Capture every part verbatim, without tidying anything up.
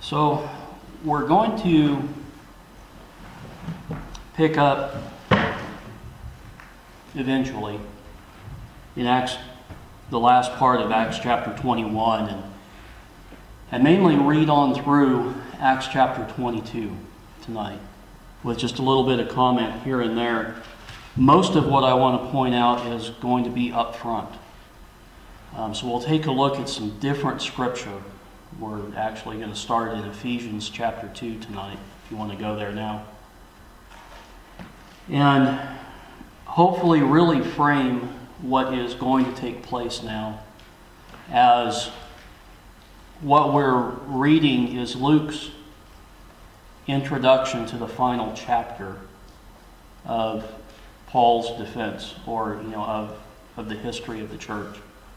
So we're going to pick up eventually in Acts, the last part of Acts chapter twenty-one, and, and mainly read on through Acts chapter twenty-two tonight with just a little bit of comment here and there. Most of what I want to point out is going to be up front. Um, so we'll take a look at some different scripture. We're actually going to start in Ephesians chapter two tonight, if you want to go there now. And hopefully really frame what is going to take place now as what we're reading is Luke's introduction to the final chapter of Paul's defense, or you know, of, of the history of the church.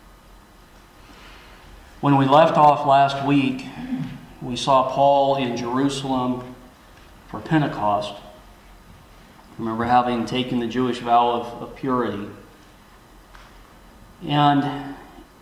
When we left off last week, we saw Paul in Jerusalem for Pentecost. Remember, having taken the Jewish vow of, of purity. And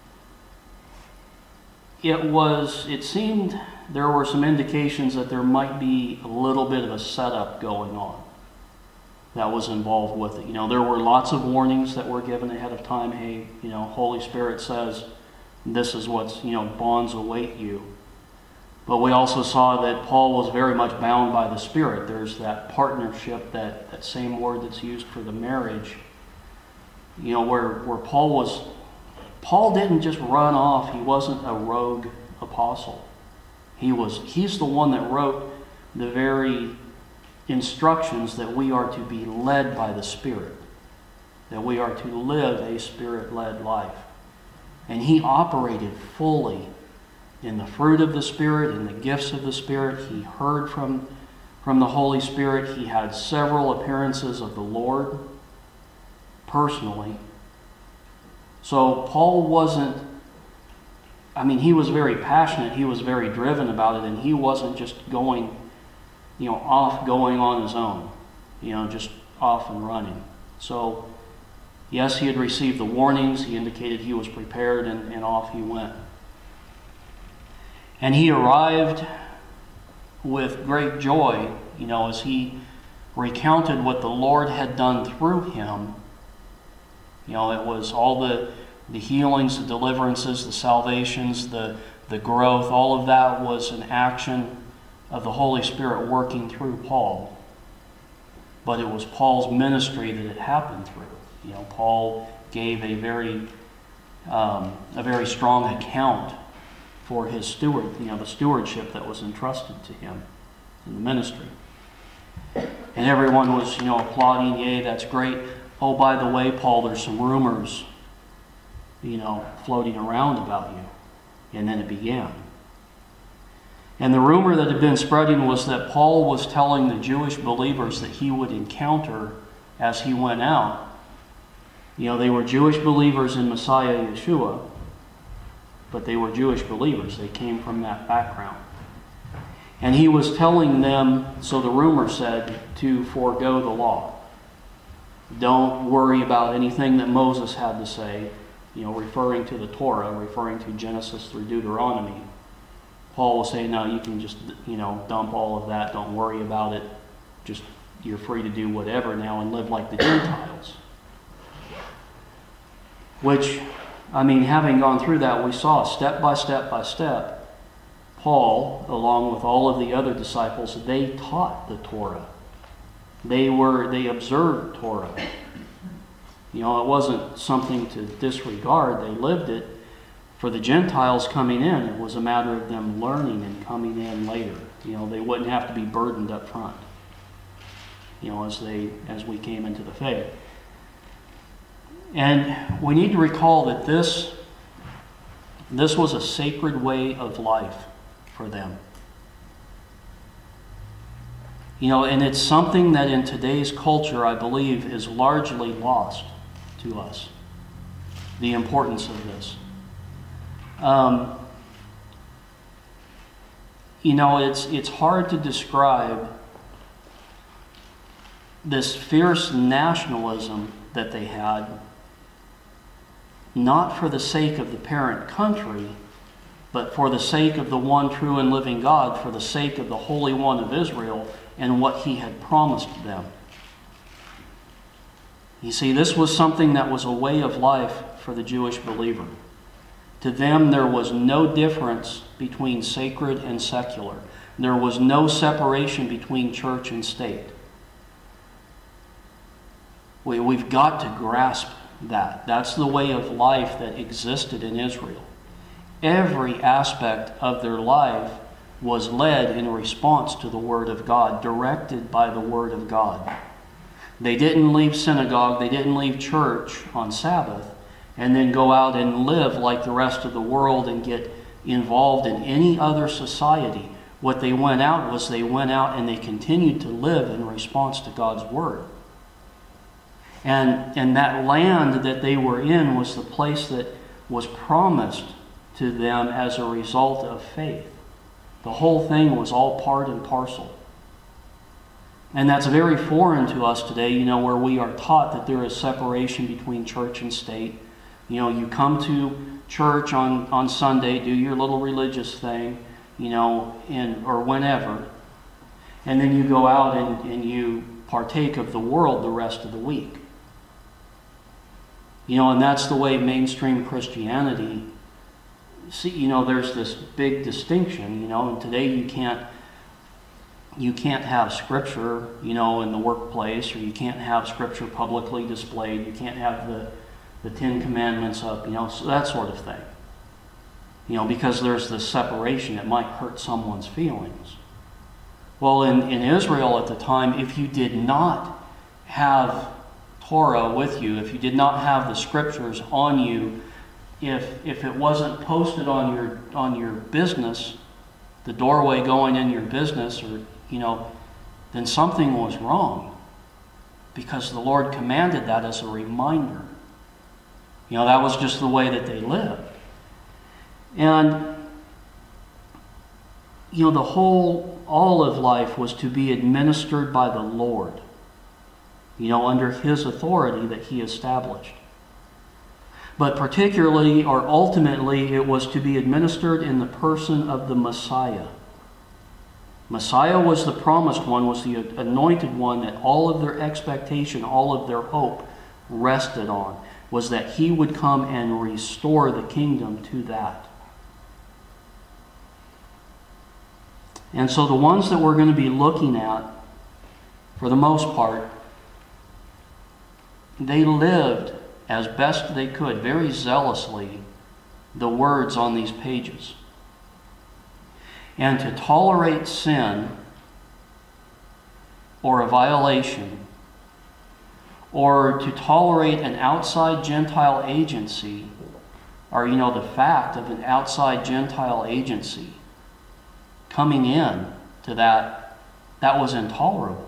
it was, it seemed there were some indications that there might be a little bit of a setup going on that was involved with it. You know, there were lots of warnings that were given ahead of time. Hey, you know, Holy Spirit says this is what's, you know, bonds await you. But we also saw that Paul was very much bound by the Spirit. There's that partnership, that, that same word that's used for the marriage, you know, where, where Paul was, Paul didn't just run off. He wasn't a rogue apostle. He was, he's the one that wrote the very instructions that we are to be led by the Spirit, that we are to live a Spirit-led life. And he operated fully in the fruit of the Spirit, in the gifts of the Spirit. He heard from, from the Holy Spirit. He had several appearances of the Lord personally. So Paul wasn't, I mean, he was very passionate. He was very driven about it, and he wasn't just going, you know, off going on his own, you know, just off and running. So yes, he had received the warnings. He indicated he was prepared, and, and off he went. And he arrived with great joy, you know, as he recounted what the Lord had done through him. You know, it was all the, the healings, the deliverances, the salvations, the, the growth, all of that was an action of the Holy Spirit working through Paul. But it was Paul's ministry that it happened through. You know, Paul gave a very, um, a very strong account for his steward, you know, the stewardship that was entrusted to him in the ministry. And everyone was, you know, applauding, yay, that's great. Oh, by the way, Paul, there's some rumors, you know, floating around about you. And then it began. And the rumor that had been spreading was that Paul was telling the Jewish believers that he would encounter as he went out. You know, they were Jewish believers in Messiah Yeshua, but they were Jewish believers. They came from that background. And he was telling them, so the rumor said, to forego the law. Don't worry about anything that Moses had to say, you know, referring to the Torah, referring to Genesis through Deuteronomy. Paul was saying, no, you can just, you know, dump all of that. Don't worry about it. Just, you're free to do whatever now and live like the Gentiles. Which, I mean, having gone through that, we saw step by step by step, Paul, along with all of the other disciples, they taught the Torah. They were, they observed Torah. You know, it wasn't something to disregard. They lived it. For the Gentiles coming in, it was a matter of them learning and coming in later. You know, they wouldn't have to be burdened up front, you know, as they, as we came into the faith. And we need to recall that this, this was a sacred way of life for them. You know, and it's something that in today's culture, I believe, is largely lost to us, the importance of this. Um, you know, it's, it's hard to describe this fierce nationalism that they had, not for the sake of the parent country, but for the sake of the one true and living God, for the sake of the Holy One of Israel and what he had promised them. You see, this was something that was a way of life for the Jewish believer. To them, there was no difference between sacred and secular. There was no separation between church and state. We, we've got to grasp that. That's the way of life that existed in Israel. Every aspect of their life was led in response to the Word of God, directed by the Word of God. They didn't leave synagogue, they didn't leave church on Sabbath, and then go out and live like the rest of the world and get involved in any other society. What they went out was they went out and they continued to live in response to God's Word. And, and that land that they were in was the place that was promised to them as a result of faith. The whole thing was all part and parcel. And that's very foreign to us today, you know, where we are taught that there is separation between church and state. You know, you come to church on, on Sunday, do your little religious thing, you know, in, or whenever, and then you go out and, and you partake of the world the rest of the week. You know, and that's the way mainstream Christianity, see, you know, there's this big distinction, you know, and today you can't, you can't have Scripture, you know, in the workplace, or you can't have Scripture publicly displayed, you can't have the, the Ten Commandments up, you know, so that sort of thing. You know, because there's this separation, it might hurt someone's feelings. Well, in, in Israel at the time, if you did not have Torah with you, if you did not have the Scriptures on you, if if it wasn't posted on your on your business, the doorway going in your business, or you know, then something was wrong, because the Lord commanded that as a reminder. You know, that was just the way that they lived. And you know, the whole, all of life was to be administered by the Lord, you know, under His authority that He established. But particularly, or ultimately, it was to be administered in the person of the Messiah. Messiah was the promised one, was the anointed one that all of their expectation, all of their hope rested on, was that He would come and restore the kingdom to that. And so the ones that we're going to be looking at, for the most part, they lived as best they could, very zealously, the words on these pages. And to tolerate sin, or a violation, or to tolerate an outside Gentile agency, or, you know, the fact of an outside Gentile agency coming in to that, that was intolerable.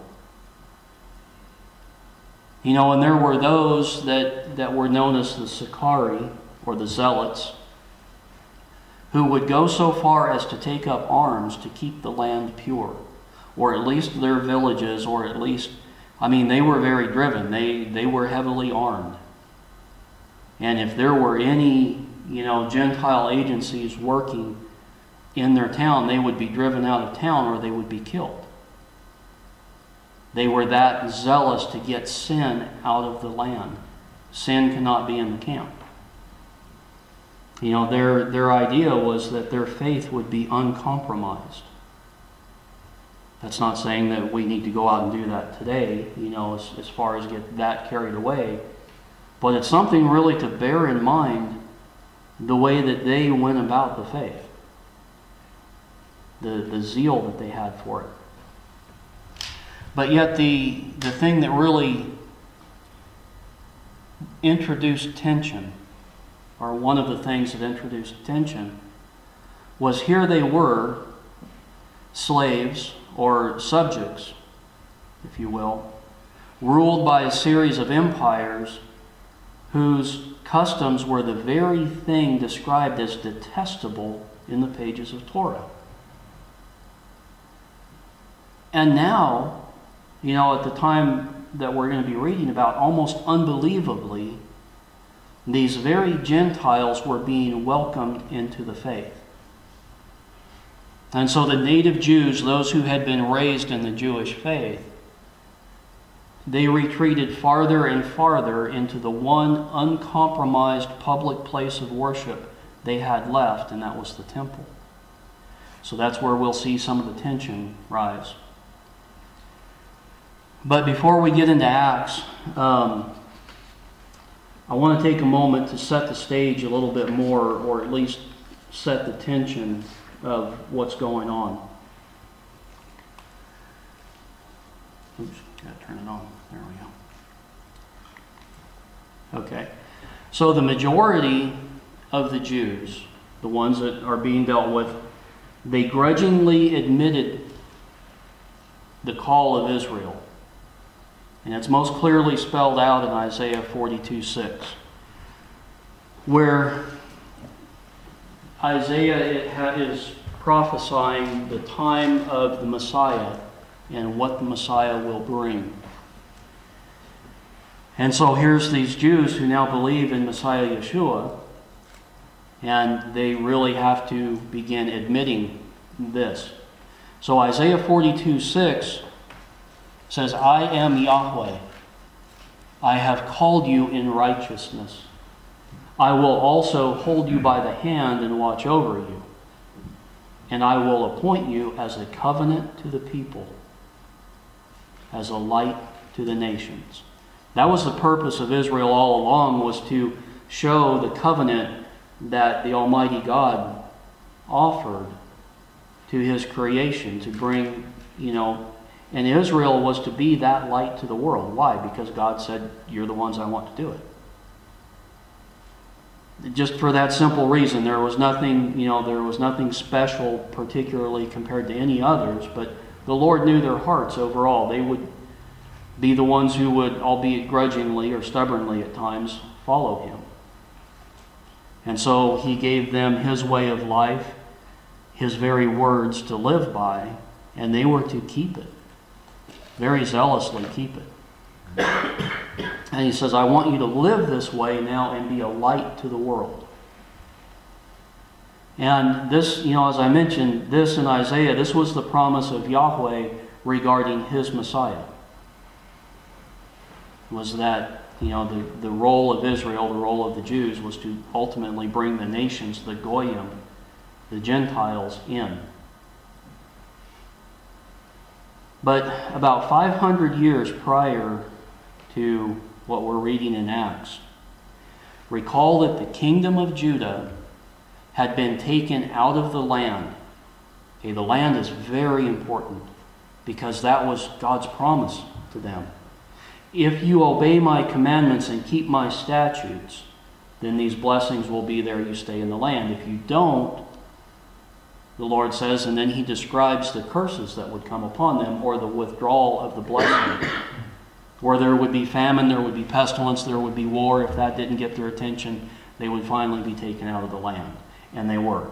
You know, and there were those that, that were known as the Sicarii, or the Zealots, who would go so far as to take up arms to keep the land pure, or at least their villages, or at least, I mean, they were very driven. They, they were heavily armed. And if there were any, you know, Gentile agencies working in their town, they would be driven out of town or they would be killed. They were that zealous to get sin out of the land. Sin cannot be in the camp. You know, their, their idea was that their faith would be uncompromised. That's not saying that we need to go out and do that today, you know, as, as far as get that carried away. But it's something really to bear in mind, the way that they went about the faith. The, the zeal that they had for it. But yet the, the thing that really introduced tension, or one of the things that introduced tension, was here they were, slaves, or subjects, if you will, ruled by a series of empires whose customs were the very thing described as detestable in the pages of Torah. And now, you know, at the time that we're going to be reading about, almost unbelievably, these very Gentiles were being welcomed into the faith. And so the native Jews, those who had been raised in the Jewish faith, they retreated farther and farther into the one uncompromised public place of worship they had left, and that was the temple. So that's where we'll see some of the tension rise. But before we get into Acts, um, I want to take a moment to set the stage a little bit more, or at least set the tension of what's going on. Oops, gotta turn it on. There we go. Okay. So the majority of the Jews, the ones that are being dealt with, they grudgingly admitted the call of Israel. And it's most clearly spelled out in Isaiah forty-two six, where Isaiah is prophesying the time of the Messiah and what the Messiah will bring. And so here's these Jews who now believe in Messiah Yeshua, and they really have to begin admitting this. So Isaiah forty-two six says, I am Yahweh. I have called you in righteousness. I will also hold you by the hand and watch over you. And I will appoint you as a covenant to the people, as a light to the nations. That was the purpose of Israel all along, was to show the covenant that the Almighty God offered to His creation, to bring, you know, and Israel was to be that light to the world. Why? Because God said, you're the ones I want to do it. Just for that simple reason. There was nothing, you know, there was nothing special particularly compared to any others, but the Lord knew their hearts overall. They would be the ones who would, albeit grudgingly or stubbornly at times, follow Him. And so He gave them His way of life, His very words to live by, and they were to keep it. Very zealously keep it. And He says, I want you to live this way now and be a light to the world. And this, you know, as I mentioned, this in Isaiah, this was the promise of Yahweh regarding His Messiah. Was that, you know, the, the role of Israel, the role of the Jews, was to ultimately bring the nations, the Goyim, the Gentiles, in. But about five hundred years prior to what we're reading in Acts, recall that the kingdom of Judah had been taken out of the land. Okay, the land is very important because that was God's promise to them. If you obey my commandments and keep my statutes, then these blessings will be there, you stay in the land. If you don't, the Lord says, and then He describes the curses that would come upon them, or the withdrawal of the blessing. Where there would be famine, there would be pestilence, there would be war. If that didn't get their attention, they would finally be taken out of the land. And they were.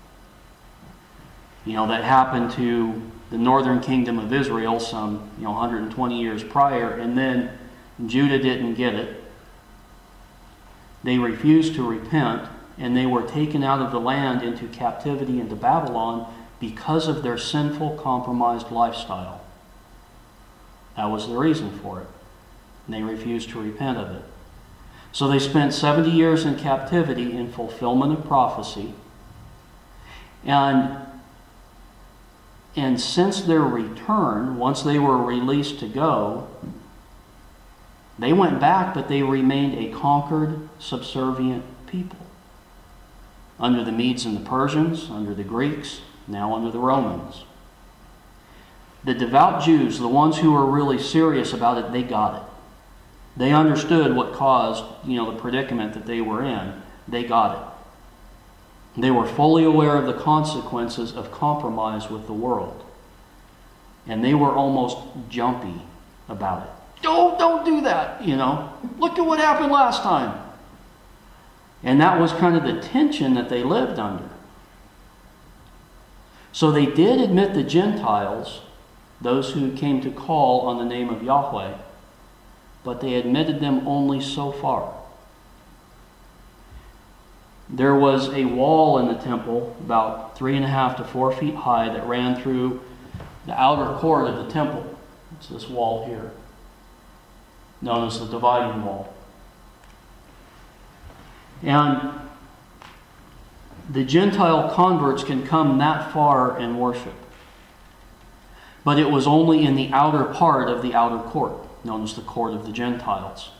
You know, that happened to the northern kingdom of Israel some, you know, one hundred twenty years prior, and then Judah didn't get it. They refused to repent, and they were taken out of the land into captivity into Babylon because of their sinful, compromised lifestyle. That was the reason for it. And they refused to repent of it. So they spent seventy years in captivity in fulfillment of prophecy. And, and since their return, once they were released to go, they went back, but they remained a conquered, subservient people. Under the Medes and the Persians, under the Greeks, now under the Romans. The devout Jews, the ones who were really serious about it, they got it. They understood what caused, you know, the predicament that they were in. They got it. They were fully aware of the consequences of compromise with the world. And they were almost jumpy about it. Don't, don't do that, you know. Look at what happened last time. And that was kind of the tension that they lived under. So they did admit the Gentiles, those who came to call on the name of Yahweh, but they admitted them only so far. there was a wall in the temple about three and a half to four feet high that ran through the outer court of the temple. It's this wall here, known as the dividing wall. And the Gentile converts can come that far and worship. But it was only in the outer part of the outer court, known as the court of the Gentiles.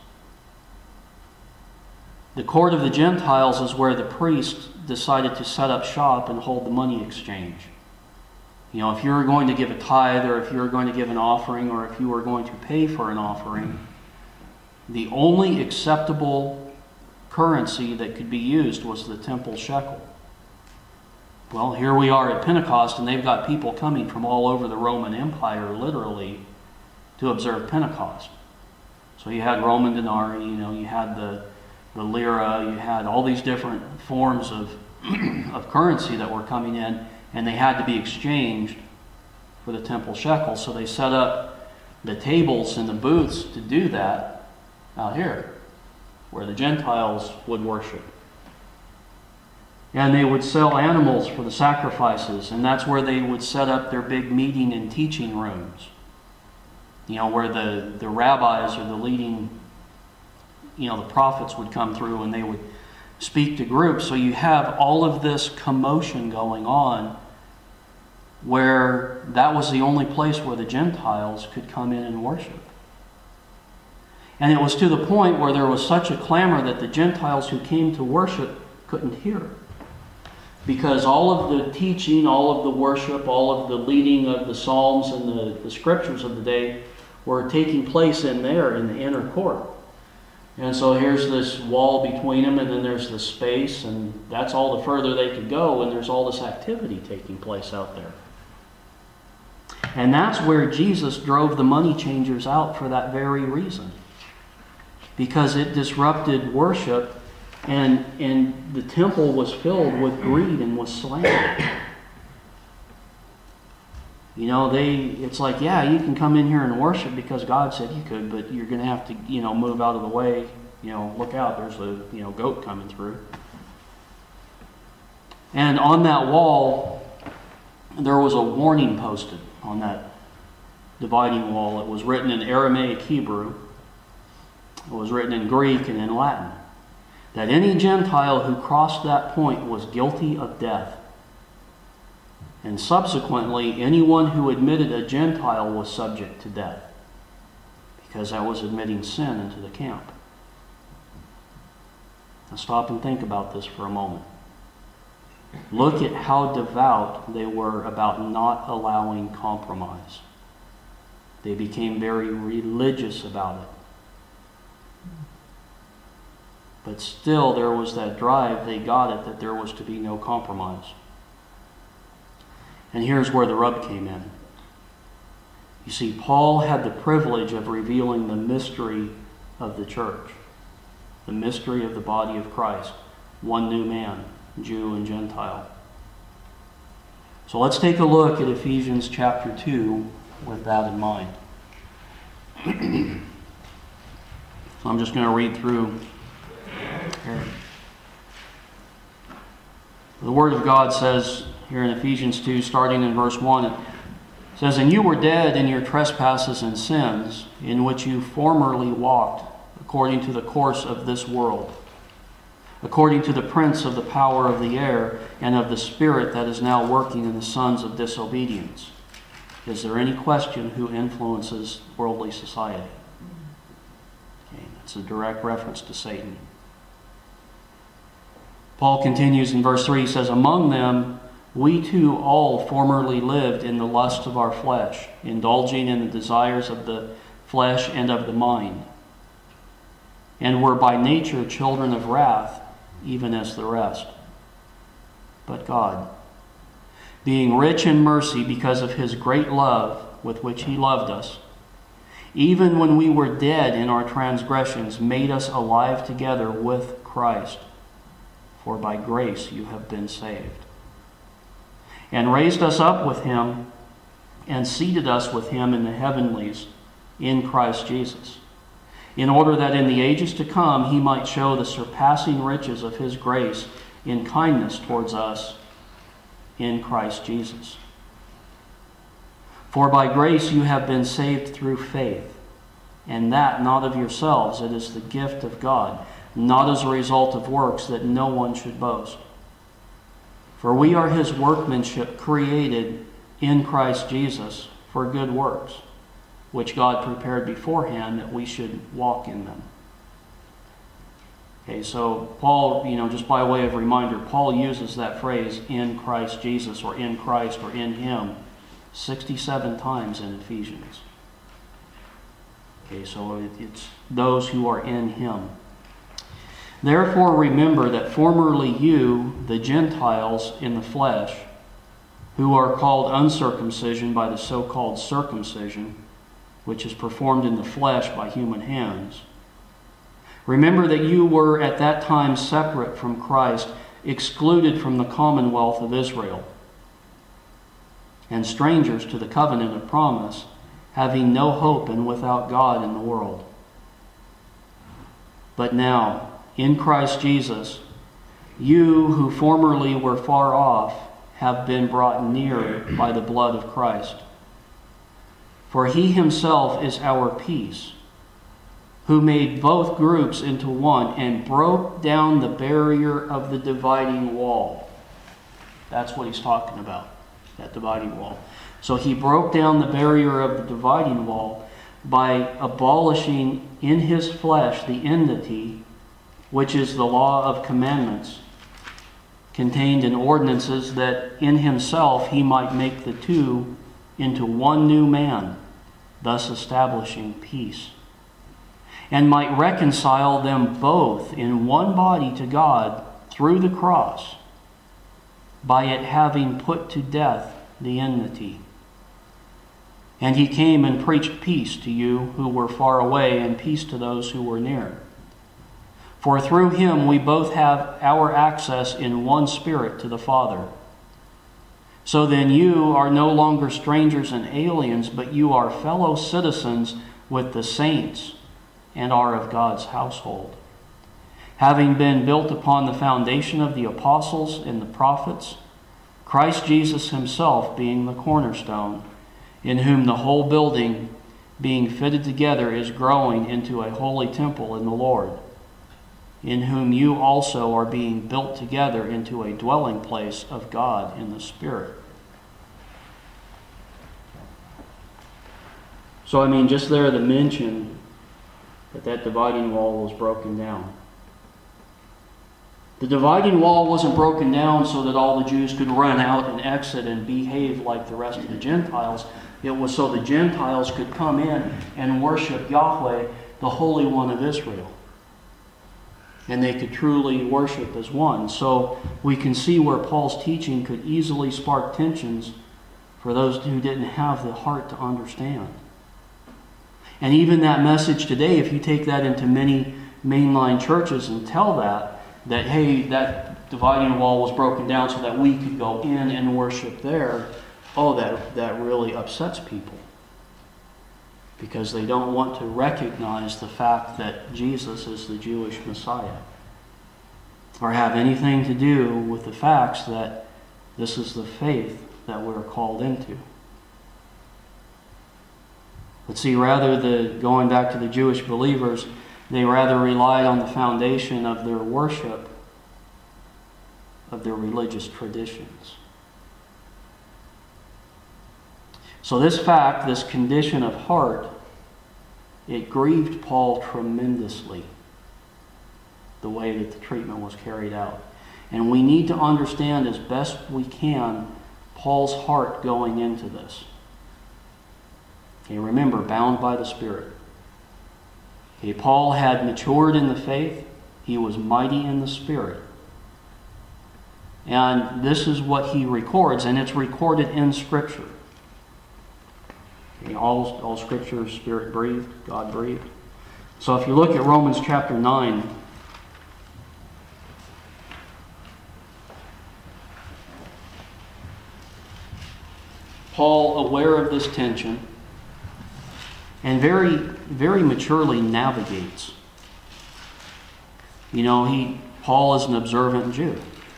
The court of the Gentiles is where the priests decided to set up shop and hold the money exchange. You know, if you were going to give a tithe, or if you were going to give an offering, or if you were going to pay for an offering, the only acceptable currency that could be used was the temple shekel. Well, here we are at Pentecost, and they've got people coming from all over the Roman Empire, literally, to observe Pentecost. So you had Roman denarii, you know, you had the, the lira, you had all these different forms of, of currency that were coming in, and they had to be exchanged for the temple shekel. So they set up the tables and the booths to do that out here, where the Gentiles would worship. And they would sell animals for the sacrifices, and that's where they would set up their big meeting and teaching rooms. You know, where the, the rabbis or the leading, you know, the prophets would come through and they would speak to groups. So you have all of this commotion going on where that was the only place where the Gentiles could come in and worship. And it was to the point where there was such a clamor that the Gentiles who came to worship couldn't hear. Because all of the teaching, all of the worship, all of the leading of the Psalms and the, the scriptures of the day were taking place in there in the inner court. And so here's this wall between them, and then there's the space, and that's all the further they could go, and there's all this activity taking place out there. And that's where Jesus drove the money changers out for that very reason. Because it disrupted worship, and, and the temple was filled with greed and with slander. You know, they, it's like, yeah, you can come in here and worship because God said you could, but you're going to have to, you know, move out of the way. You know, look out, there's a, you know, goat coming through. And on that wall, there was a warning posted on that dividing wall. It was written in Aramaic Hebrew. It was written in Greek and in Latin. That any Gentile who crossed that point was guilty of death. And subsequently, anyone who admitted a Gentile was subject to death, because that was admitting sin into the camp. Now stop and think about this for a moment. Look at how devout they were about not allowing compromise. They became very religious about it. But still, there was that drive, they got it, that there was to be no compromise. And here's where the rub came in. You see, Paul had the privilege of revealing the mystery of the church, the mystery of the body of Christ, one new man, Jew and Gentile. So let's take a look at Ephesians chapter two with that in mind. So I'm just going to read through here. The Word of God says here in Ephesians two, starting in verse one, it says, "And you were dead in your trespasses and sins, in which you formerly walked, according to the course of this world, according to the prince of the power of the air, and of the spirit that is now working in the sons of disobedience." Is there any question who influences worldly society? Okay, that's a direct reference to Satan. Paul continues in verse three, he says, "Among them we too all formerly lived in the lust of our flesh, indulging in the desires of the flesh and of the mind, and were by nature children of wrath, even as the rest. But God, being rich in mercy because of his great love with which he loved us, even when we were dead in our transgressions, made us alive together with Christ. For by grace you have been saved. And raised us up with him, and seated us with him in the heavenlies in Christ Jesus, in order that in the ages to come he might show the surpassing riches of his grace in kindness towards us in Christ Jesus. For by grace you have been saved through faith, and that not of yourselves, it is the gift of God, not as a result of works, that no one should boast. For we are his workmanship, created in Christ Jesus for good works, which God prepared beforehand that we should walk in them. Okay, so Paul, you know, just by way of reminder, Paul uses that phrase, in Christ Jesus, or in Christ, or in him, sixty-seven times in Ephesians. Okay, so it, it's those who are in him. Therefore remember that formerly you, the Gentiles in the flesh, who are called uncircumcision by the so-called circumcision, which is performed in the flesh by human hands. Remember that you were at that time separate from Christ, excluded from the commonwealth of Israel, and strangers to the covenant of promise, having no hope and without God in the world. But now, in Christ Jesus, you who formerly were far off have been brought near by the blood of Christ. For he himself is our peace, who made both groups into one and broke down the barrier of the dividing wall. That's what he's talking about, that dividing wall. So he broke down the barrier of the dividing wall by abolishing in his flesh the enmity, which is the law of commandments, contained in ordinances, that in himself he might make the two into one new man, thus establishing peace, and might reconcile them both in one body to God through the cross, by it having put to death the enmity. And he came and preached peace to you who were far away, and peace to those who were near. For through him we both have our access in one Spirit to the Father. So then you are no longer strangers and aliens, but you are fellow citizens with the saints and are of God's household, having been built upon the foundation of the apostles and the prophets, Christ Jesus himself being the cornerstone, in whom the whole building, being fitted together, is growing into a holy temple in the Lord, in whom you also are being built together into a dwelling place of God in the Spirit. So, I mean, just there the mention that that dividing wall was broken down. The dividing wall wasn't broken down so that all the Jews could run out and exit and behave like the rest of the Gentiles. It was so the Gentiles could come in and worship Yahweh, the Holy One of Israel. And they could truly worship as one. So we can see where Paul's teaching could easily spark tensions for those who didn't have the heart to understand. And even that message today, if you take that into many mainline churches and tell that, that, hey, that dividing wall was broken down so that we could go in and worship there, oh, that, that really upsets people. Because they don't want to recognize the fact that Jesus is the Jewish Messiah, or have anything to do with the facts that this is the faith that we're called into. But see, rather the going back to the Jewish believers, they rather relied on the foundation of their worship, of their religious traditions. So this fact, this condition of heart, it grieved Paul tremendously, the way that the treatment was carried out. And we need to understand as best we can Paul's heart going into this. Okay, remember, bound by the Spirit. Okay, Paul had matured in the faith. He was mighty in the Spirit. And this is what he records, and it's recorded in Scripture. Okay, all, all Scripture is Spirit-breathed, God-breathed. So if you look at Romans chapter nine, Paul, aware of this tension, and very, very maturely navigates. You know, he Paul is an observant Jew.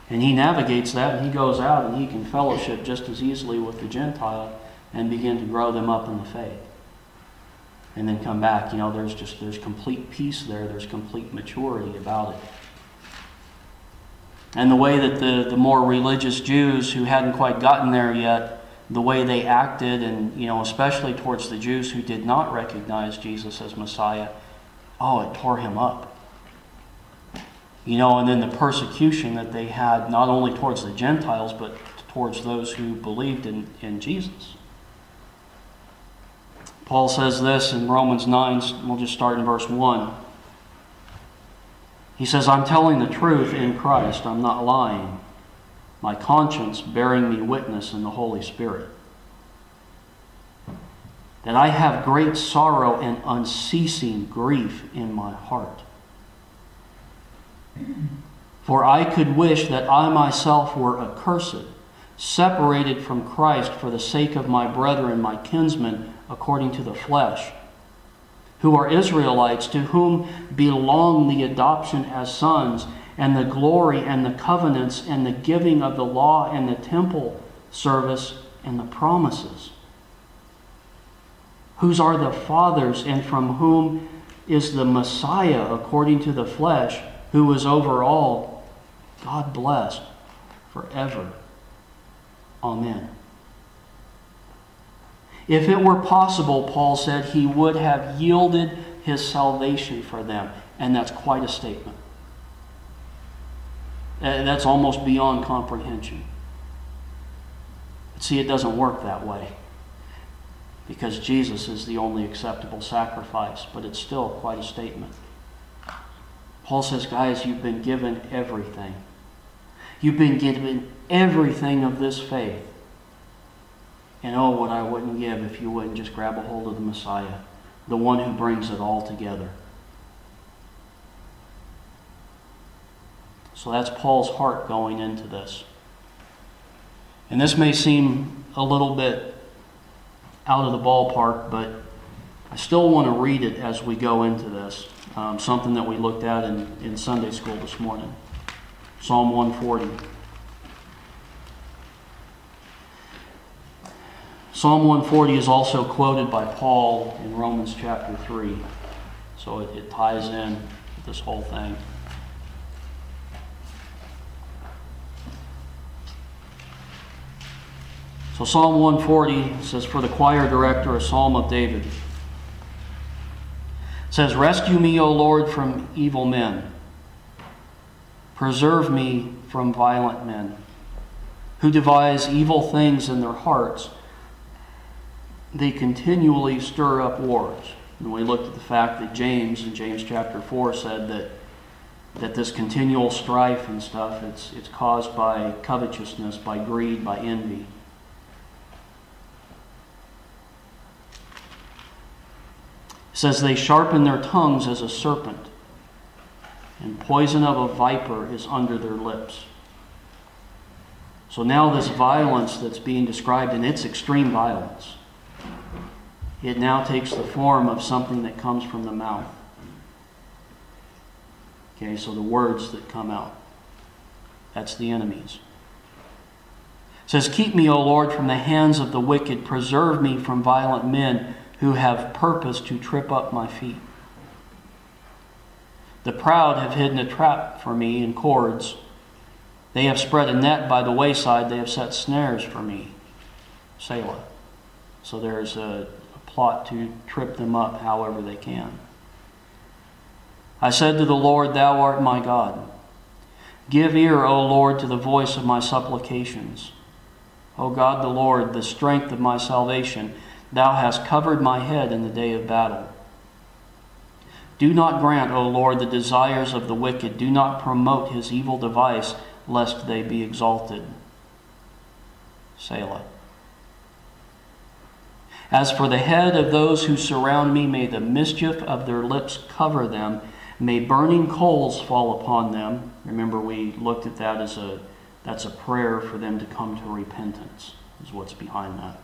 And he navigates that, and he goes out and he can fellowship just as easily with the Gentile and begin to grow them up in the faith. And then come back. You know, there's just there's complete peace there. There's complete maturity about it. And the way that the, the more religious Jews who hadn't quite gotten there yet, the way they acted, and you know, especially towards the Jews who did not recognize Jesus as Messiah, oh, it tore him up. You know, and then the persecution that they had, not only towards the Gentiles, but towards those who believed in, in Jesus. Paul says this in Romans nine, we'll just start in verse one. He says, I'm telling the truth in Christ, I'm not lying. My conscience bearing me witness in the Holy Spirit, that I have great sorrow and unceasing grief in my heart. For I could wish that I myself were accursed, separated from Christ for the sake of my brethren, my kinsmen, according to the flesh, who are Israelites, to whom belong the adoption as sons, and the glory, and the covenants, and the giving of the law, and the temple service, and the promises, whose are the fathers, and from whom is the Messiah, according to the flesh, who is over all, God blessed forever. Amen. If it were possible, Paul said, he would have yielded his salvation for them. And that's quite a statement. That's almost beyond comprehension. But see, it doesn't work that way, because Jesus is the only acceptable sacrifice, but it's still quite a statement. Paul says, guys, you've been given everything. You've been given everything of this faith. And oh, what I wouldn't give if you wouldn't just grab a hold of the Messiah, the one who brings it all together. So that's Paul's heart going into this. And this may seem a little bit out of the ballpark, but I still want to read it as we go into this. Um, something that we looked at in, in Sunday school this morning. Psalm one forty. Psalm one forty is also quoted by Paul in Romans chapter three. So it, it ties in with this whole thing. So Psalm one forty says, for the choir director, a psalm of David. It says, rescue me, O Lord, from evil men. Preserve me from violent men, who devise evil things in their hearts. They continually stir up wars. And we looked at the fact that James, in James chapter four, said that, that this continual strife and stuff, it's, it's caused by covetousness, by greed, by envy. It says, they sharpen their tongues as a serpent, and poison of a viper is under their lips. So now this violence that's being described, and it's extreme violence, it now takes the form of something that comes from the mouth. Okay, so the words that come out. That's the enemies. It says, keep me, O Lord, from the hands of the wicked. Preserve me from violent men who have purpose to trip up my feet. The proud have hidden a trap for me in cords. They have spread a net by the wayside. They have set snares for me. Selah. So there's a, a plot to trip them up however they can. I said to the Lord, thou art my God. Give ear, O Lord, to the voice of my supplications. O God the Lord, the strength of my salvation, thou hast covered my head in the day of battle. Do not grant, O Lord, the desires of the wicked. Do not promote his evil device, lest they be exalted. Selah. As for the head of those who surround me, may the mischief of their lips cover them. May burning coals fall upon them. Remember, we looked at that as a, that's a prayer for them to come to repentance, is what's behind that.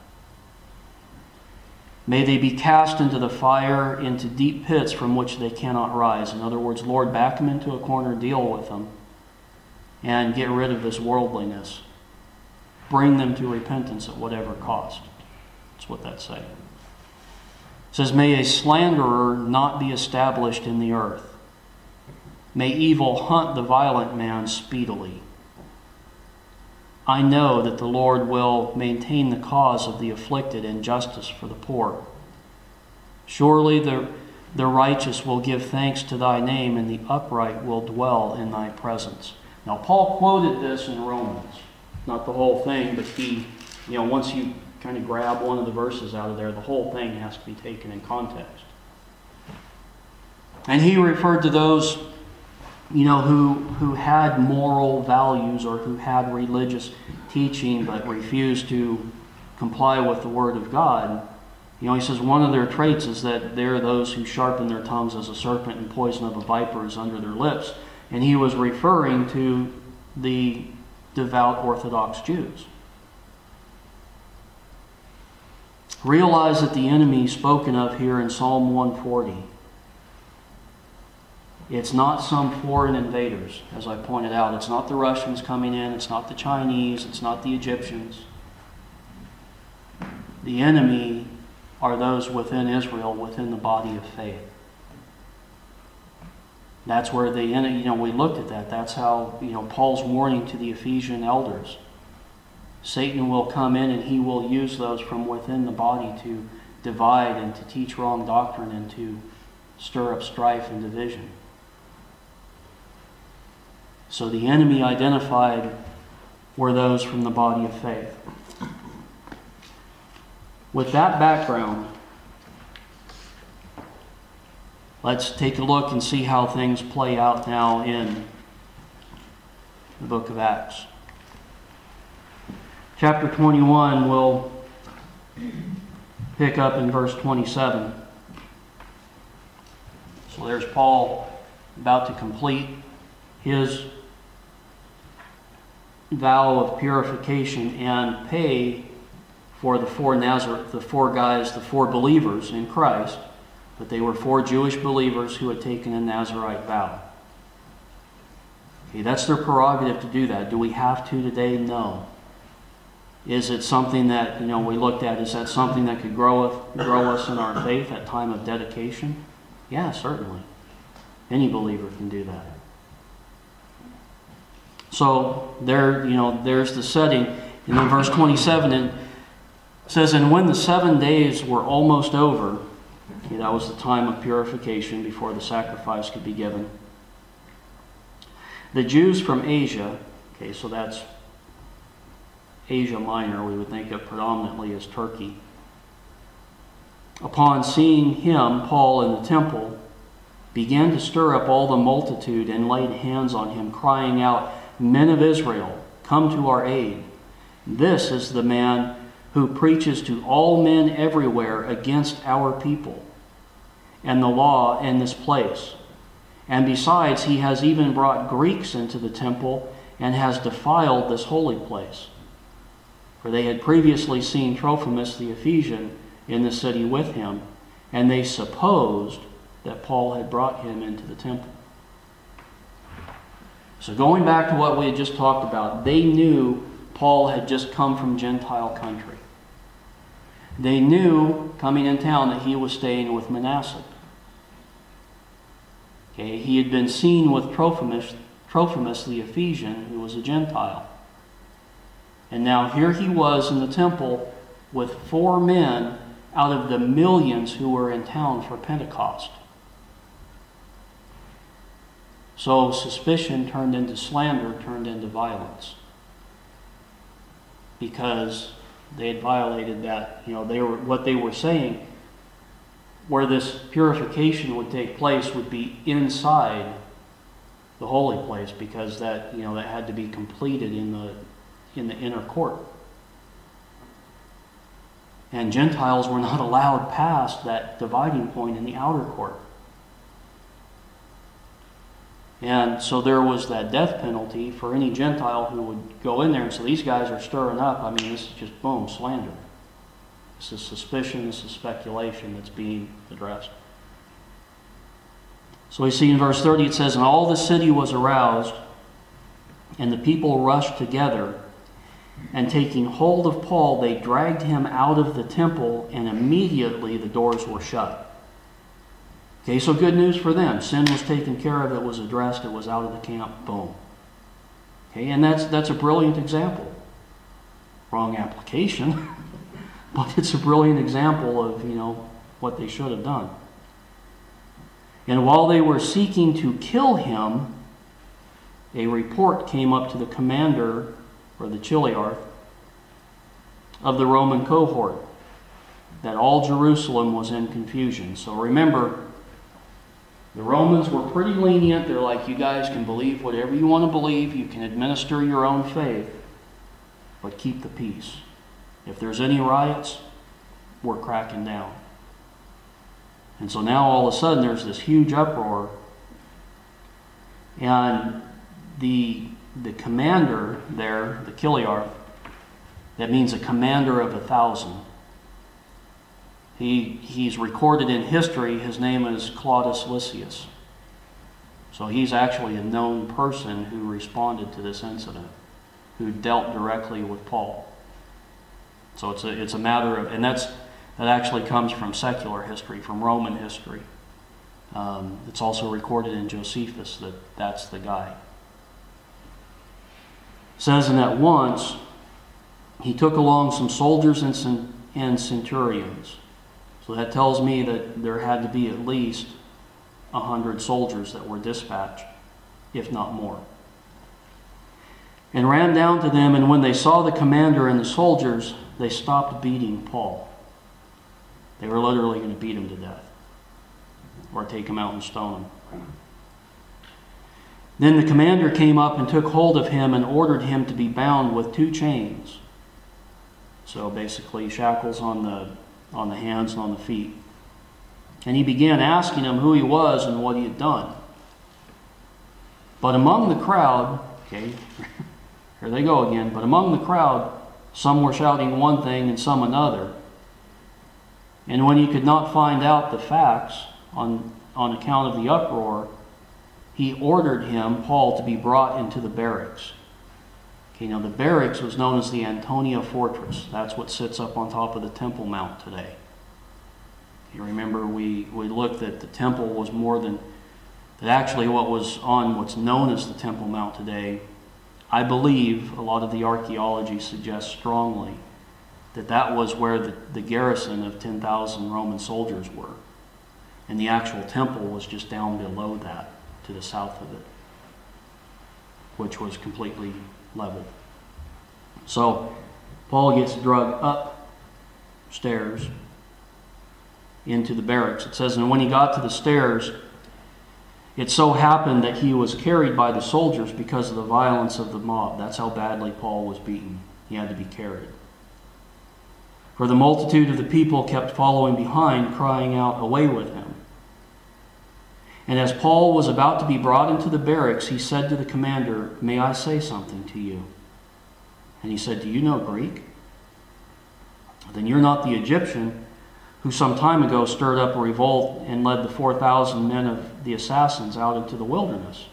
May they be cast into the fire, into deep pits from which they cannot rise. In other words, Lord, back them into a corner, deal with them. and get rid of this worldliness. Bring them to repentance at whatever cost. That's what that's saying. It says, may a slanderer not be established in the earth. May evil hunt the violent man speedily. I know that the Lord will maintain the cause of the afflicted and justice for the poor. Surely the, the righteous will give thanks to thy name, and the upright will dwell in thy presence. Now, Paul quoted this in Romans. Not the whole thing, but he, you know, once you kind of grab one of the verses out of there, the whole thing has to be taken in context. And he referred to those, you know, who, who had moral values or who had religious teaching but refused to comply with the Word of God. You know, he says one of their traits is that they're those who sharpen their tongues as a serpent and poison of a viper is under their lips. And he was referring to the devout Orthodox Jews. Realize that the enemy spoken of here in Psalm one forty, it's not some foreign invaders, as I pointed out. It's not the Russians coming in. It's not the Chinese. It's not the Egyptians. The enemy are those within Israel, within the body of faith. That's where the, you know, we looked at that. That's how, you know, Paul's warning to the Ephesian elders. Satan will come in and he will use those from within the body to divide and to teach wrong doctrine and to stir up strife and division. So the enemy identified were those from the body of faith. With that background, let's take a look and see how things play out now in the book of Acts. Chapter twenty-one will pick up in verse twenty-seven. So there's Paul about to complete his vow of purification and pay for the four Nazar- the four guys, the four believers in Christ. But they were four Jewish believers who had taken a Nazirite vow. Okay, that's their prerogative to do that. Do we have to today? No. Is it something that, you know, we looked at? Is that something that could grow us, grow us in our faith at time of dedication? Yeah, certainly. Any believer can do that. So there, you know, there's the setting. And then verse twenty-seven it says, and when the seven days were almost over, okay, that was the time of purification before the sacrifice could be given, the Jews from Asia, okay, so that's Asia Minor, we would think of predominantly as Turkey, upon seeing him, Paul, in the temple, began to stir up all the multitude and laid hands on him, crying out, Men of Israel, come to our aid. This is the man who preaches to all men everywhere against our people and the law in this place. And besides, he has even brought Greeks into the temple and has defiled this holy place. For they had previously seen Trophimus the Ephesian in the city with him, and they supposed that Paul had brought him into the temple. So going back to what we had just talked about, they knew Paul had just come from Gentile country. They knew, coming in town, that he was staying with Manasseh. Okay, he had been seen with Trophimus, Trophimus the Ephesian, who was a Gentile. And now here he was in the temple with four men out of the millions who were in town for Pentecost. So suspicion turned into slander, turned into violence. Because they had violated that, you know, they were what they were saying, where this purification would take place would be inside the holy place, because that, you know, that had to be completed in the in the inner court. And Gentiles were not allowed past that dividing point in the outer court. And so there was that death penalty for any Gentile who would go in there and say, these guys are stirring up. I mean, this is just, boom, slander. This is suspicion, this is speculation that's being addressed. So we see in verse thirty, it says, and all the city was aroused And the people rushed together, and taking hold of Paul, they dragged him out of the temple, and immediately the doors were shut. Okay, so good news for them. Sin was taken care of, it was addressed, it was out of the camp, boom. Okay, and that's that's a brilliant example. Wrong application, but it's a brilliant example of, you know, what they should have done. And while they were seeking to kill him, a report came up to the commander, or the chiliarch, of the Roman cohort, that all Jerusalem was in confusion. So remember, the Romans were pretty lenient. They're like, you guys can believe whatever you want to believe. You can administer your own faith, but keep the peace. If there's any riots, we're cracking down. And so now all of a sudden there's this huge uproar. And the, the commander there, the chiliarch, that means a commander of a thousand. He, he's recorded in history, his name is Claudius Lysias. So he's actually a known person who responded to this incident, who dealt directly with Paul. So it's a, it's a matter of, and that's, that actually comes from secular history, from Roman history. Um, it's also recorded in Josephus that that's the guy. It says, and at once he took along some soldiers and, cent- and centurions. So that tells me that there had to be at least a hundred soldiers that were dispatched, if not more. And ran down to them, and when they saw the commander and the soldiers, they stopped beating Paul. They were literally going to beat him to death, or take him out and stone him. Then the commander came up and took hold of him and ordered him to be bound with two chains. So basically shackles on the on the hands and on the feet. And he began asking him who he was and what he had done. But among the crowd, okay, here they go again, but among the crowd, some were shouting one thing and some another. And when he could not find out the facts on, on account of the uproar, he ordered him, Paul, to be brought into the barracks. Okay, now the barracks was known as the Antonia Fortress. That's what sits up on top of the Temple Mount today. You remember we, we looked at the temple was more than, that actually what was on what's known as the Temple Mount today, I believe a lot of the archaeology suggests strongly that that was where the, the garrison of ten thousand Roman soldiers were. And the actual temple was just down below that, to the south of it, which was completely level. So Paul gets drugged upstairs into the barracks. It says, and when he got to the stairs, it so happened that he was carried by the soldiers because of the violence of the mob. That's how badly Paul was beaten. He had to be carried. For the multitude of the people kept following behind, crying out, away with him. And as Paul was about to be brought into the barracks, he said to the commander, may I say something to you? And he said, do you know Greek? Then you're not the Egyptian who some time ago stirred up a revolt and led the four thousand men of the assassins out into the wilderness.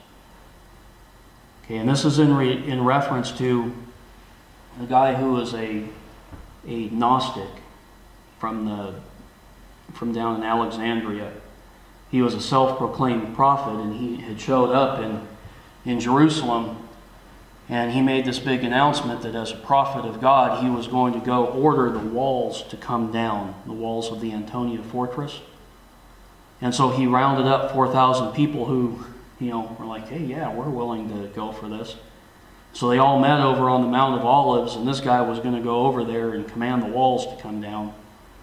Okay, and this is in, re- in reference to a guy who was a, a Gnostic from, the, from down in Alexandria. He was a self-proclaimed prophet, and he had showed up in, in Jerusalem, and he made this big announcement that as a prophet of God, he was going to go order the walls to come down, the walls of the Antonia Fortress. And so he rounded up four thousand people who, you know, were like, hey, yeah, we're willing to go for this. So they all met over on the Mount of Olives, and this guy was going to go over there and command the walls to come down.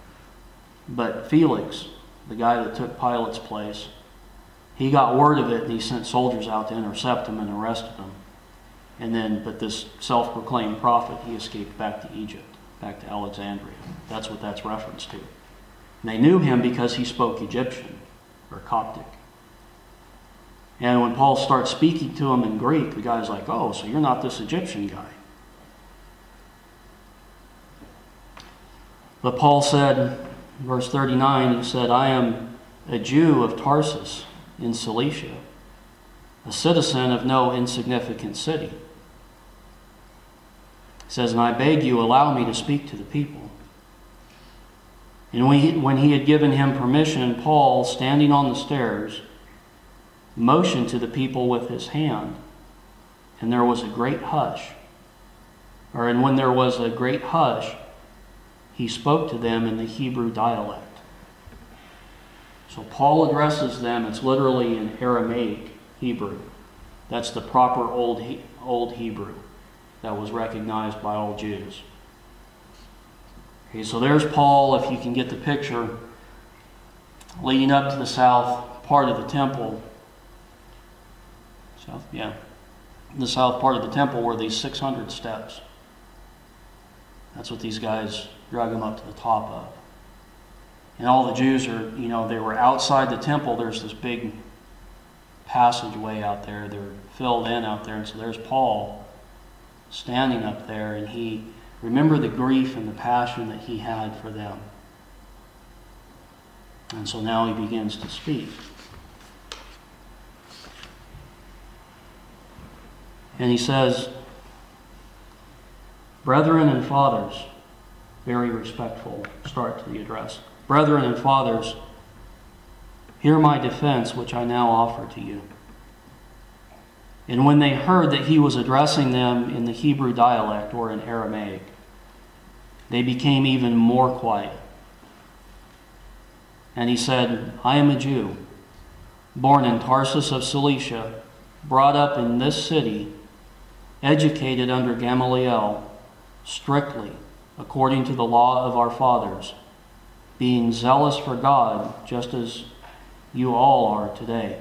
But Felix, the guy that took Pilate's place, he got word of it, and he sent soldiers out to intercept him and arrested him. And then, but this self-proclaimed prophet, he escaped back to Egypt, back to Alexandria. That's what that's referenced to. And they knew him because he spoke Egyptian, or Coptic. And when Paul starts speaking to him in Greek, the guy's like, oh, so you're not this Egyptian guy. But Paul said, verse thirty-nine, he said, I am a Jew of Tarsus in Cilicia, a citizen of no insignificant city. He says, "And I beg you, allow me to speak to the people." And when he, when he had given him permission, Paul, standing on the stairs, motioned to the people with his hand, and there was a great hush. Or, and when there was a great hush, he spoke to them in the Hebrew dialect. So Paul addresses them. It's literally in Aramaic Hebrew. That's the proper Old, he, Old Hebrew that was recognized by all Jews. Okay, so there's Paul, if you can get the picture, leading up to the south part of the temple. South, yeah. The south part of the temple were these six hundred steps. That's what these guys drug him up to the top of. And all the Jews are, you know, they were outside the temple. There's this big passageway out there. They're filled in out there. And so there's Paul standing up there, and he, remember the grief and the passion that he had for them. And so now he begins to speak. And he says, "Brethren and fathers," very respectful start to the address. "Brethren and fathers, hear my defense, which I now offer to you." And when they heard that he was addressing them in the Hebrew dialect, or in Aramaic, they became even more quiet. And he said, "I am a Jew, born in Tarsus of Cilicia, brought up in this city, educated under Gamaliel, strictly according to the law of our fathers, being zealous for God, just as you all are today.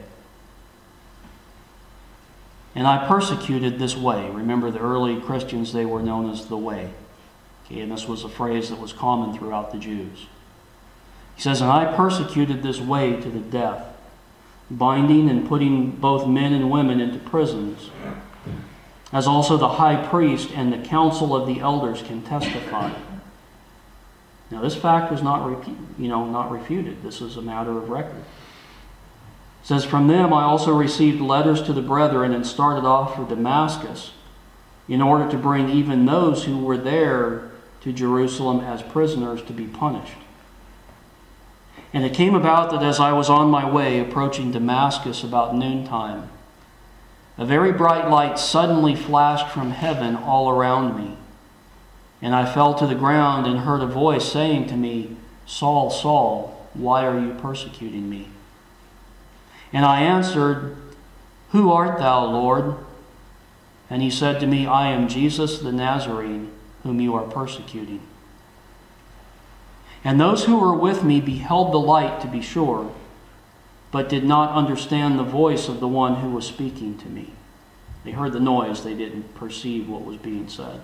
And I persecuted this way." Remember, the early Christians, they were known as the way. Okay, and this was a phrase that was common throughout the Jews. He says, "And I persecuted this way to the death, binding and putting both men and women into prisons, as also the high priest and the council of the elders can testify." Now, this fact was not, you know, not refuted. This is a matter of record. It says, "From them I also received letters to the brethren and started off for Damascus, in order to bring even those who were there to Jerusalem as prisoners to be punished. And it came about that as I was on my way approaching Damascus about noontime, a very bright light suddenly flashed from heaven all around me. And I fell to the ground and heard a voice saying to me, 'Saul, Saul, why are you persecuting me?' And I answered, 'Who art thou, Lord?' And he said to me, 'I am Jesus the Nazarene, whom you are persecuting.' And those who were with me beheld the light, to be sure, but did not understand the voice of the one who was speaking to me." They heard the noise, they didn't perceive what was being said.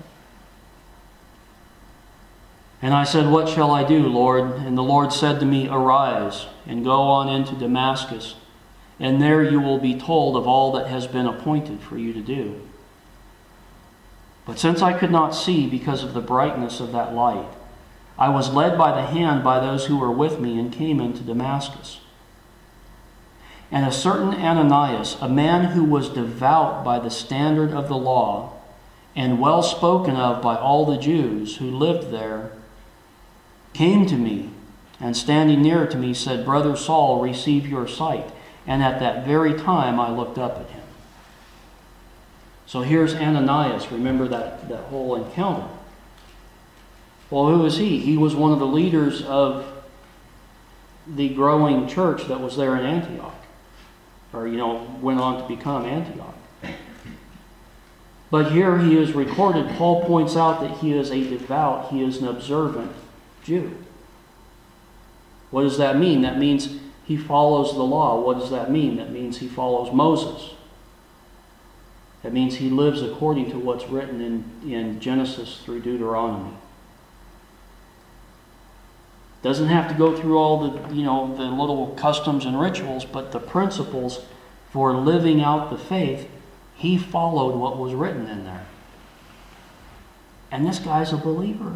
And I said, "What shall I do, Lord?" And the Lord said to me, "Arise, and go on into Damascus, and there you will be told of all that has been appointed for you to do." But since I could not see because of the brightness of that light, I was led by the hand by those who were with me and came into Damascus. And a certain Ananias, a man who was devout by the standard of the law, and well spoken of by all the Jews who lived there, came to me, and standing near to me said, "Brother Saul, receive your sight." And at that very time I looked up at him. So here's Ananias. Remember that, that whole encounter. Well, who was he? He was one of the leaders of the growing church that was there in Antioch. Or, you know, went on to become Antioch. But here he is recorded. Paul points out that he is a devout, he is an observant Jew. What does that mean? That means he follows the law. What does that mean? That means he follows Moses. That means he lives according to what's written in, in Genesis through Deuteronomy. Doesn't have to go through all the, you know, the little customs and rituals, but the principles for living out the faith, he followed what was written in there. And this guy's a believer.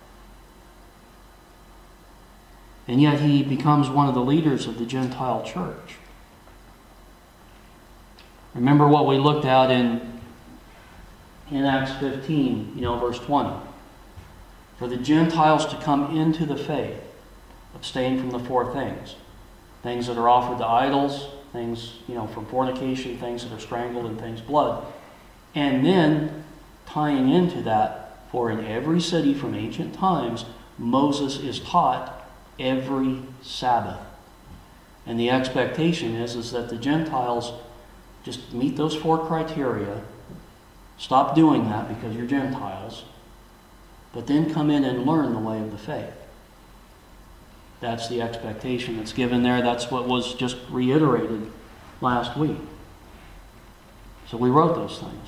And yet he becomes one of the leaders of the Gentile church. Remember what we looked at in in Acts fifteen, you know, verse twenty. For the Gentiles to come into the faith, abstain from the four things. Things that are offered to idols, things, you know, from fornication, things that are strangled, and things blood. And then, tying into that, for in every city from ancient times, Moses is taught every Sabbath. And the expectation is, is that the Gentiles just meet those four criteria, stop doing that because you're Gentiles, but then come in and learn the way of the faith. That's the expectation that's given there. That's what was just reiterated last week. So we wrote those things.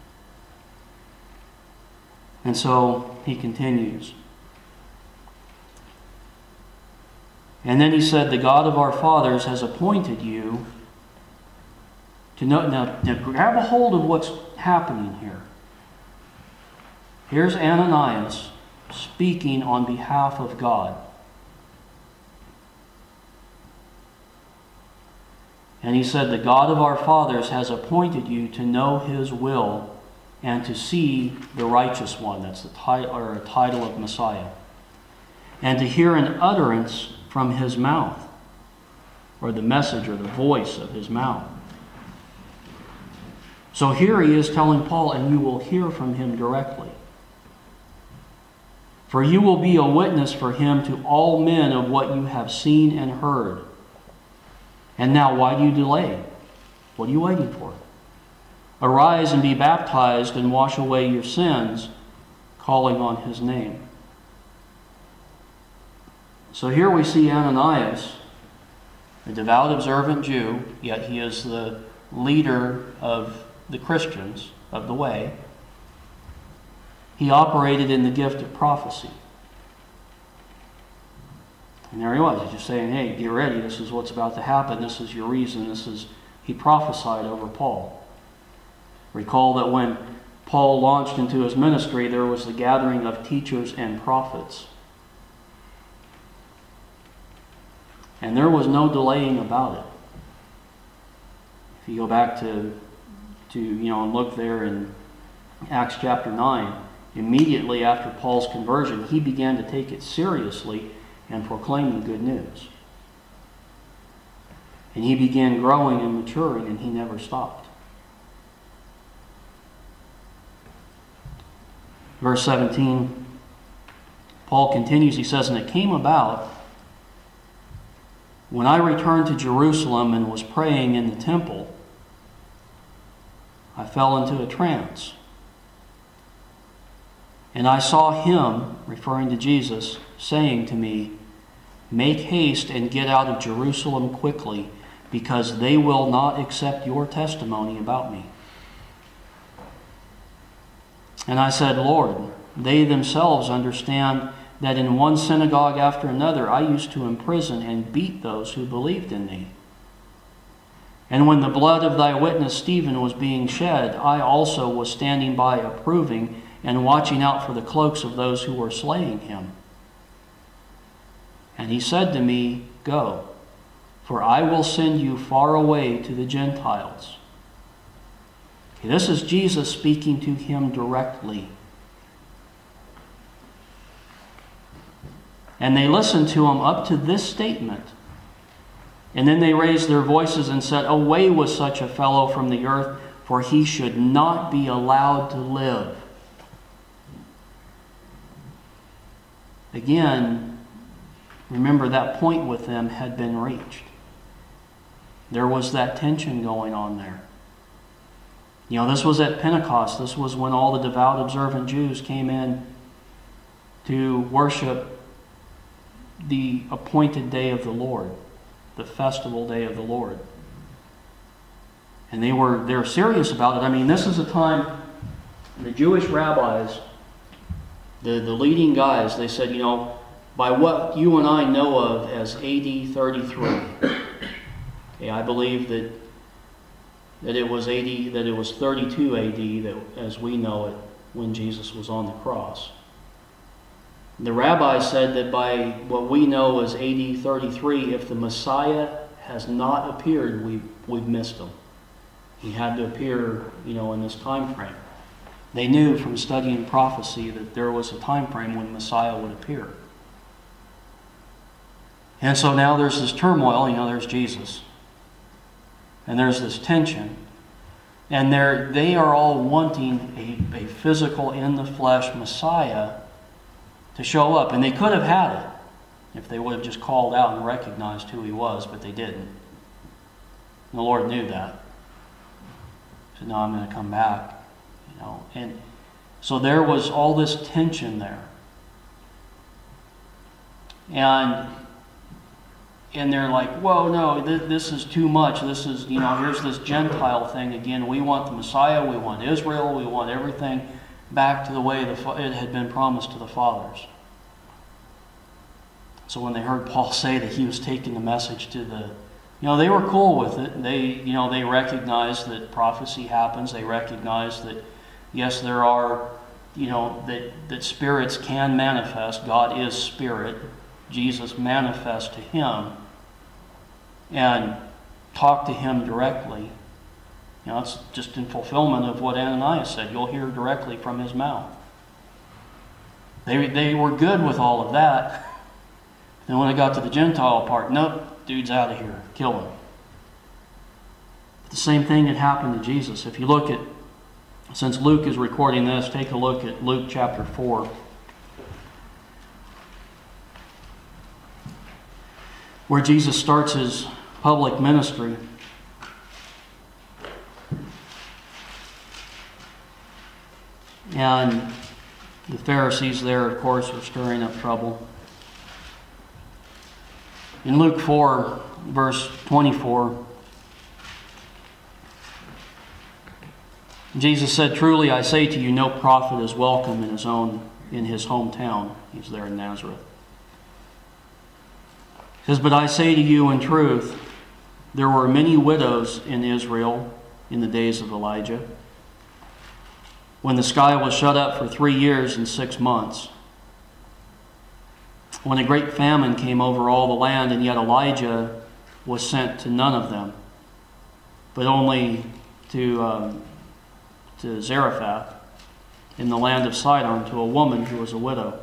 And so he continues. And then he said, the God of our fathers has appointed you to know. Now, now grab a hold of what's happening here. Here's Ananias speaking on behalf of God. And he said, the God of our fathers has appointed you to know his will and to see the righteous one. That's the title, or a title of Messiah. And to hear an utterance from his mouth, or the message or the voice of his mouth. So here he is telling Paul, and you will hear from him directly. For you will be a witness for him to all men of what you have seen and heard. And now why do you delay? What are you waiting for? Arise and be baptized and wash away your sins, calling on his name. So here we see Ananias, a devout observant Jew, yet he is the leader of the Christians, of the way. He operated in the gift of prophecy. And there he was. He's just saying, hey, get ready. This is what's about to happen. This is your reason. This is, he prophesied over Paul. Recall that when Paul launched into his ministry, there was the gathering of teachers and prophets. And there was no delaying about it. If you go back to, to you know, and look there in Acts chapter nine, immediately after Paul's conversion, he began to take it seriously and proclaim the good news. And he began growing and maturing, and he never stopped. Verse seventeen, Paul continues, he says, and it came about when I returned to Jerusalem and was praying in the temple, I fell into a trance. And I saw him, referring to Jesus, saying to me, make haste and get out of Jerusalem quickly, because they will not accept your testimony about me. And I said, Lord, they themselves understand that in one synagogue after another I used to imprison and beat those who believed in thee. And when the blood of thy witness Stephen was being shed, I also was standing by approving and watching out for the cloaks of those who were slaying him. And he said to me, go, for I will send you far away to the Gentiles. Okay, this is Jesus speaking to him directly. And they listened to him up to this statement. And then they raised their voices and said, away with such a fellow from the earth, for he should not be allowed to live. Again, remember that point with them had been reached. There was that tension going on there. You know, this was at Pentecost. This was when all the devout observant Jews came in to worship the appointed day of the Lord, the festival day of the Lord. And they were they were serious about it. I mean, this is a time the Jewish rabbis, the, the leading guys, they said, you know, by what you and I know of as A D thirty-three, okay, I believe that that it was A D that it was thirty-two A D that as we know it when Jesus was on the cross. The rabbis said that by what we know as A D thirty-three, if the Messiah has not appeared, we, we've missed him. He had to appear, you know, in this time frame. They knew from studying prophecy that there was a time frame when Messiah would appear. And so now there's this turmoil. You know, there's Jesus. And there's this tension. And they're, they are all wanting a, a physical, in-the-flesh Messiah to show up. And they could have had it if they would have just called out and recognized who he was, but they didn't. And the Lord knew that. He said, no, I'm going to come back. You know, and so there was all this tension there. And and they're like, whoa, no, th this is too much. This is, you know, here's this Gentile thing again. We want the Messiah. We want Israel. We want everything back to the way the, it had been promised to the fathers. So when they heard Paul say that he was taking the message to the, you know, they were cool with it. They, you know, they recognized that prophecy happens. They recognized that, yes, there are, you know, that, that spirits can manifest. God is spirit. Jesus manifests to him and talk to him directly. You know, it's just in fulfillment of what Ananias said. You'll hear directly from his mouth. They, they were good with all of that. Then when it got to the Gentile part, nope, dude's out of here. Kill him. But the same thing had happened to Jesus. If you look at, since Luke is recording this, take a look at Luke chapter four. Where Jesus starts his public ministry. And the Pharisees there, of course, are stirring up trouble. In Luke four, verse twenty-four, Jesus said, truly I say to you, no prophet is welcome in his own, in his hometown. He's there in Nazareth. He says, but I say to you in truth, there were many widows in Israel in the days of Elijah, when the sky was shut up for three years and six months, when a great famine came over all the land, and yet Elijah was sent to none of them, but only to, um, to Zarephath in the land of Sidon, to a woman who was a widow.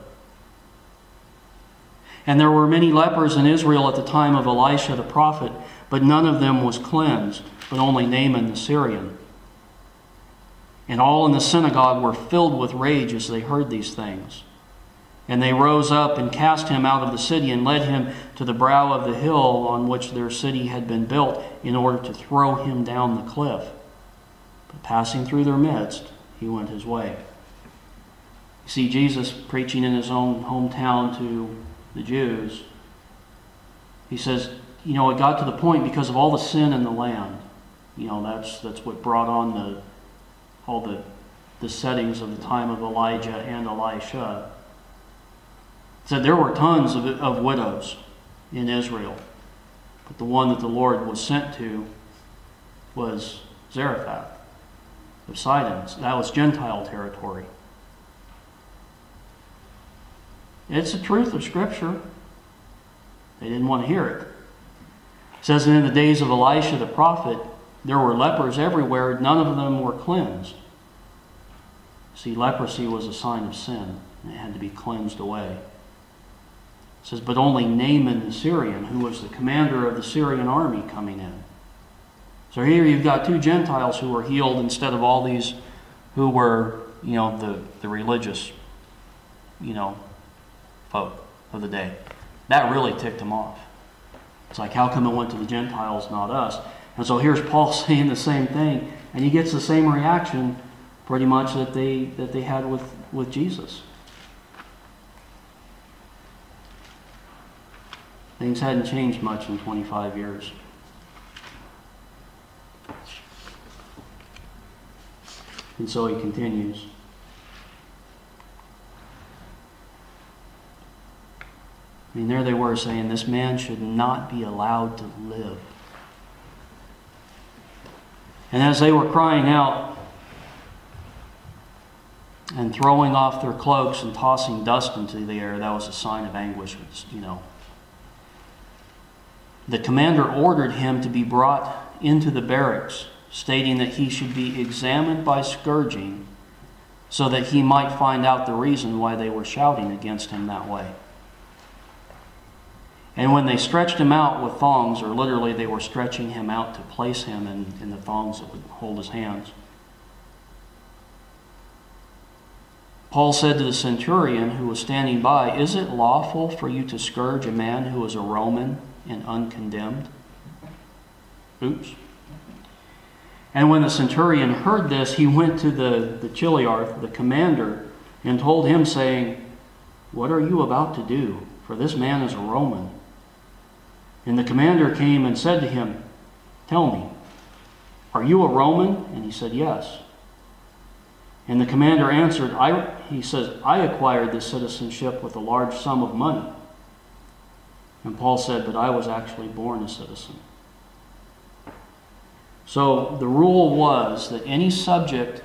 And there were many lepers in Israel at the time of Elisha the prophet, but none of them was cleansed, but only Naaman the Syrian. And all in the synagogue were filled with rage as they heard these things. And they rose up and cast him out of the city and led him to the brow of the hill on which their city had been built, in order to throw him down the cliff. But passing through their midst, he went his way. You see, Jesus preaching in his own hometown to the Jews, he says, you know, it got to the point because of all the sin in the land. You know, that's that's what brought on the all the the settings of the time of Elijah and Elisha. It said there were tons of, of widows in Israel, but the one that the Lord was sent to was Zarephath of Sidon. That was Gentile territory. It's the truth of Scripture. They didn't want to hear it. It says that in the days of Elisha the prophet, there were lepers everywhere. None of them were cleansed. See, leprosy was a sign of sin. And it had to be cleansed away. It says, but only Naaman the Syrian, who was the commander of the Syrian army, coming in. So here you've got two Gentiles who were healed instead of all these who were, you know, the, the religious, you know, folk of the day. That really ticked them off. It's like, how come it went to the Gentiles, not us? And so here's Paul saying the same thing, and he gets the same reaction pretty much that they that they had with, with Jesus. Things hadn't changed much in twenty-five years. And so he continues. I mean, there they were saying, this man should not be allowed to live. And as they were crying out and throwing off their cloaks and tossing dust into the air, that was a sign of anguish, you know. The commander ordered him to be brought into the barracks, stating that he should be examined by scourging so that he might find out the reason why they were shouting against him that way. And when they stretched him out with thongs, or literally they were stretching him out to place him in, in the thongs that would hold his hands, Paul said to the centurion who was standing by, "Is it lawful for you to scourge a man who is a Roman and uncondemned?" Oops. And when the centurion heard this, he went to the, the chiliarch, the commander, and told him, saying, "What are you about to do? For this man is a Roman." And the commander came and said to him, "Tell me, are you a Roman?" And he said, "Yes." And the commander answered, I, he says, "I acquired this citizenship with a large sum of money." And Paul said, "But I was actually born a citizen." So the rule was that any subject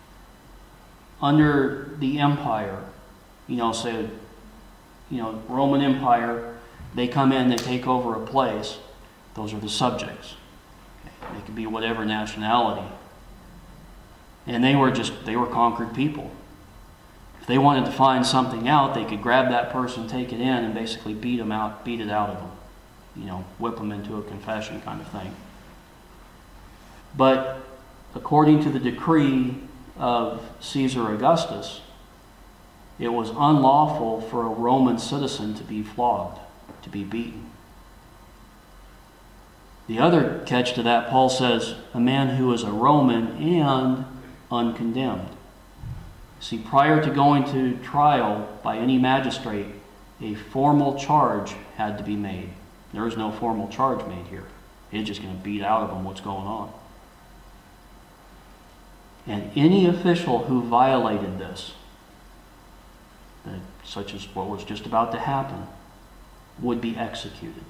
under the empire, you know, say, you know, Roman Empire, they come in, they take over a place, those are the subjects. Okay. They could be whatever nationality. And they were just, they were conquered people. If they wanted to find something out, they could grab that person, take it in, and basically beat them out, beat it out of them. You know, whip them into a confession kind of thing. But according to the decree of Caesar Augustus, it was unlawful for a Roman citizen to be flogged, to be beaten. The other catch to that, Paul says, a man who is a Roman and uncondemned. See, prior to going to trial by any magistrate, a formal charge had to be made. There is no formal charge made here. It's just going to beat out of them what's going on. And any official who violated this, such as what was just about to happen, would be executed.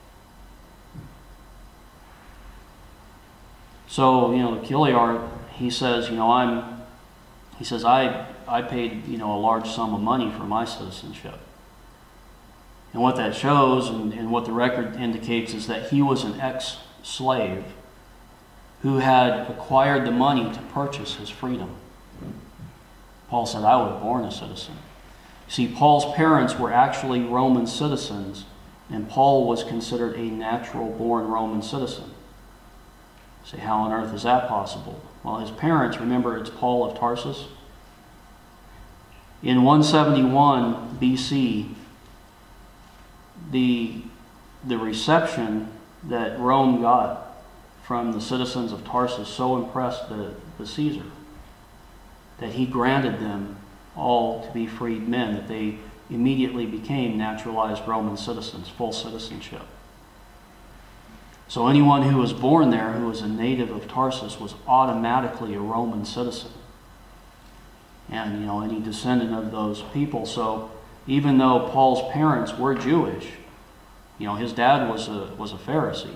So, you know, the chiliarch, he says, you know, I'm, he says, I, I paid, you know, a large sum of money for my citizenship. And what that shows, and, and what the record indicates, is that he was an ex-slave who had acquired the money to purchase his freedom. Paul said, I was born a citizen. See, Paul's parents were actually Roman citizens, and Paul was considered a natural-born Roman citizen. Say, how on earth is that possible? Well, his parents, remember, it's Paul of Tarsus. In one seventy-one B C, the, the reception that Rome got from the citizens of Tarsus so impressed the, the Caesar that he granted them all to be freed men, that they immediately became naturalized Roman citizens, full citizenship. So anyone who was born there, who was a native of Tarsus, was automatically a Roman citizen. And, you know, any descendant of those people. So even though Paul's parents were Jewish, you know, his dad was a, was a Pharisee.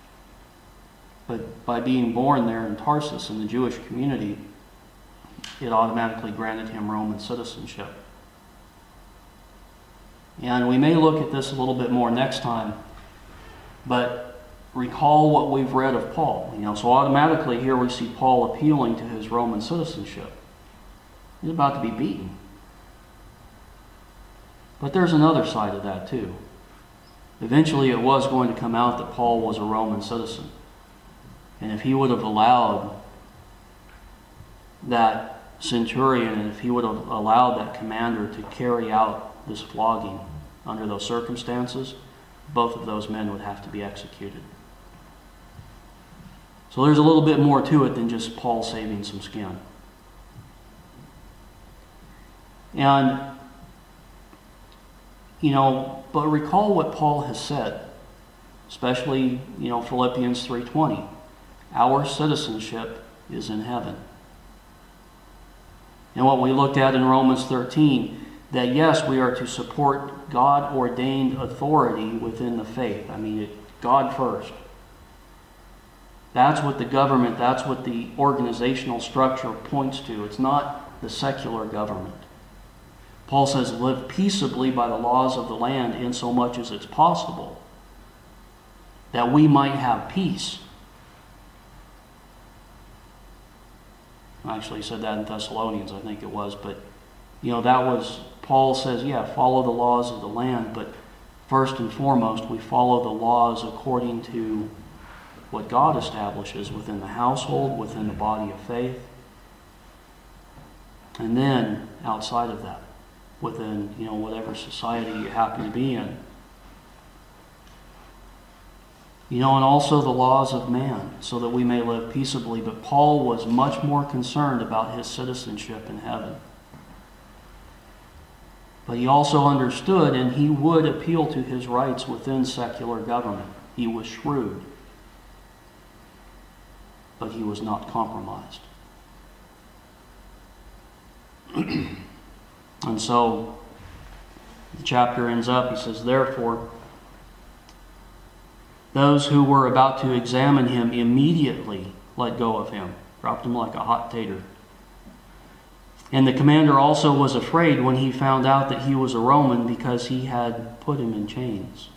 But by being born there in Tarsus, in the Jewish community, it automatically granted him Roman citizenship. And we may look at this a little bit more next time, but recall what we've read of Paul. You know, so automatically here we see Paul appealing to his Roman citizenship. He's about to be beaten. But there's another side of that too. Eventually it was going to come out that Paul was a Roman citizen. And if he would have allowed that centurion, and if he would have allowed that commander to carry out this flogging under those circumstances, both of those men would have to be executed. So there's a little bit more to it than just Paul saving some skin. And, you know, but recall what Paul has said, especially, you know, Philippians three twenty. Our citizenship is in heaven. And what we looked at in Romans thirteen, that yes, we are to support God-ordained authority within the faith. I mean, it, God first. That's what the government, that's what the organizational structure points to. It's not the secular government. Paul says, live peaceably by the laws of the land insomuch as it's possible, that we might have peace. Actually, he said that in Thessalonians, I think it was. But, you know, that was, Paul says, yeah, follow the laws of the land. But first and foremost, we follow the laws according to what God establishes within the household, within the body of faith. And then, outside of that, within, you know, whatever society you happen to be in. You know, and also the laws of man, so that we may live peaceably. But Paul was much more concerned about his citizenship in heaven. But he also understood, and he would appeal to his rights within secular government. He was shrewd, but he was not compromised. And so, the chapter ends up, he says, therefore, those who were about to examine him immediately let go of him, dropped him like a hot tater. And the commander also was afraid when he found out that he was a Roman, because he had put him in chains.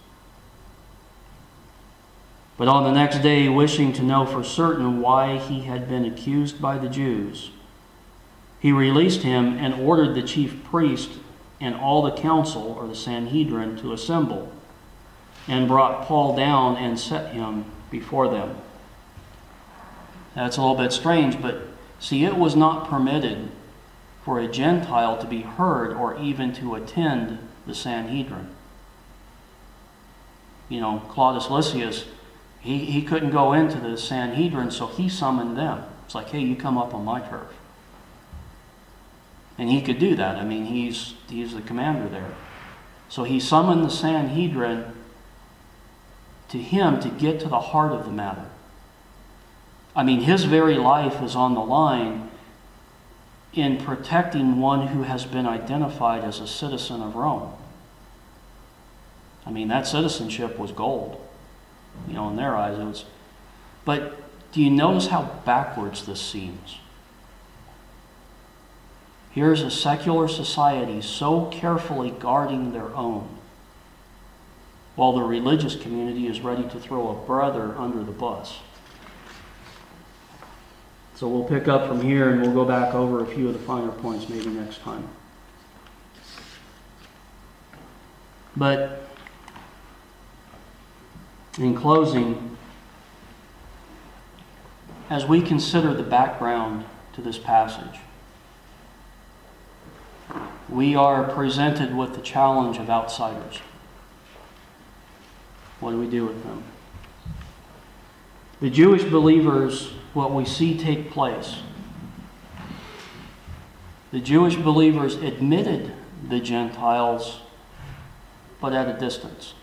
But on the next day, wishing to know for certain why he had been accused by the Jews, he released him and ordered the chief priest and all the council, or the Sanhedrin, to assemble, and brought Paul down and set him before them. That's a little bit strange, but see, it was not permitted for a Gentile to be heard or even to attend the Sanhedrin. You know, Claudius Lysias, he, he couldn't go into the Sanhedrin, so he summoned them. It's like, hey, you come up on my turf. And he could do that. I mean, he's, he's the commander there. So he summoned the Sanhedrin to him to get to the heart of the matter. I mean, his very life is on the line in protecting one who has been identified as a citizen of Rome. I mean, that citizenship was gold. You know, in their eyes it was. But do you notice how backwards this seems? Here's a secular society so carefully guarding their own, while the religious community is ready to throw a brother under the bus. So we'll pick up from here and we'll go back over a few of the finer points maybe next time. But in closing, as we consider the background to this passage, we are presented with the challenge of outsiders. What do we do with them? The Jewish believers, what we see take place, the Jewish believers admitted the Gentiles, but at a distance.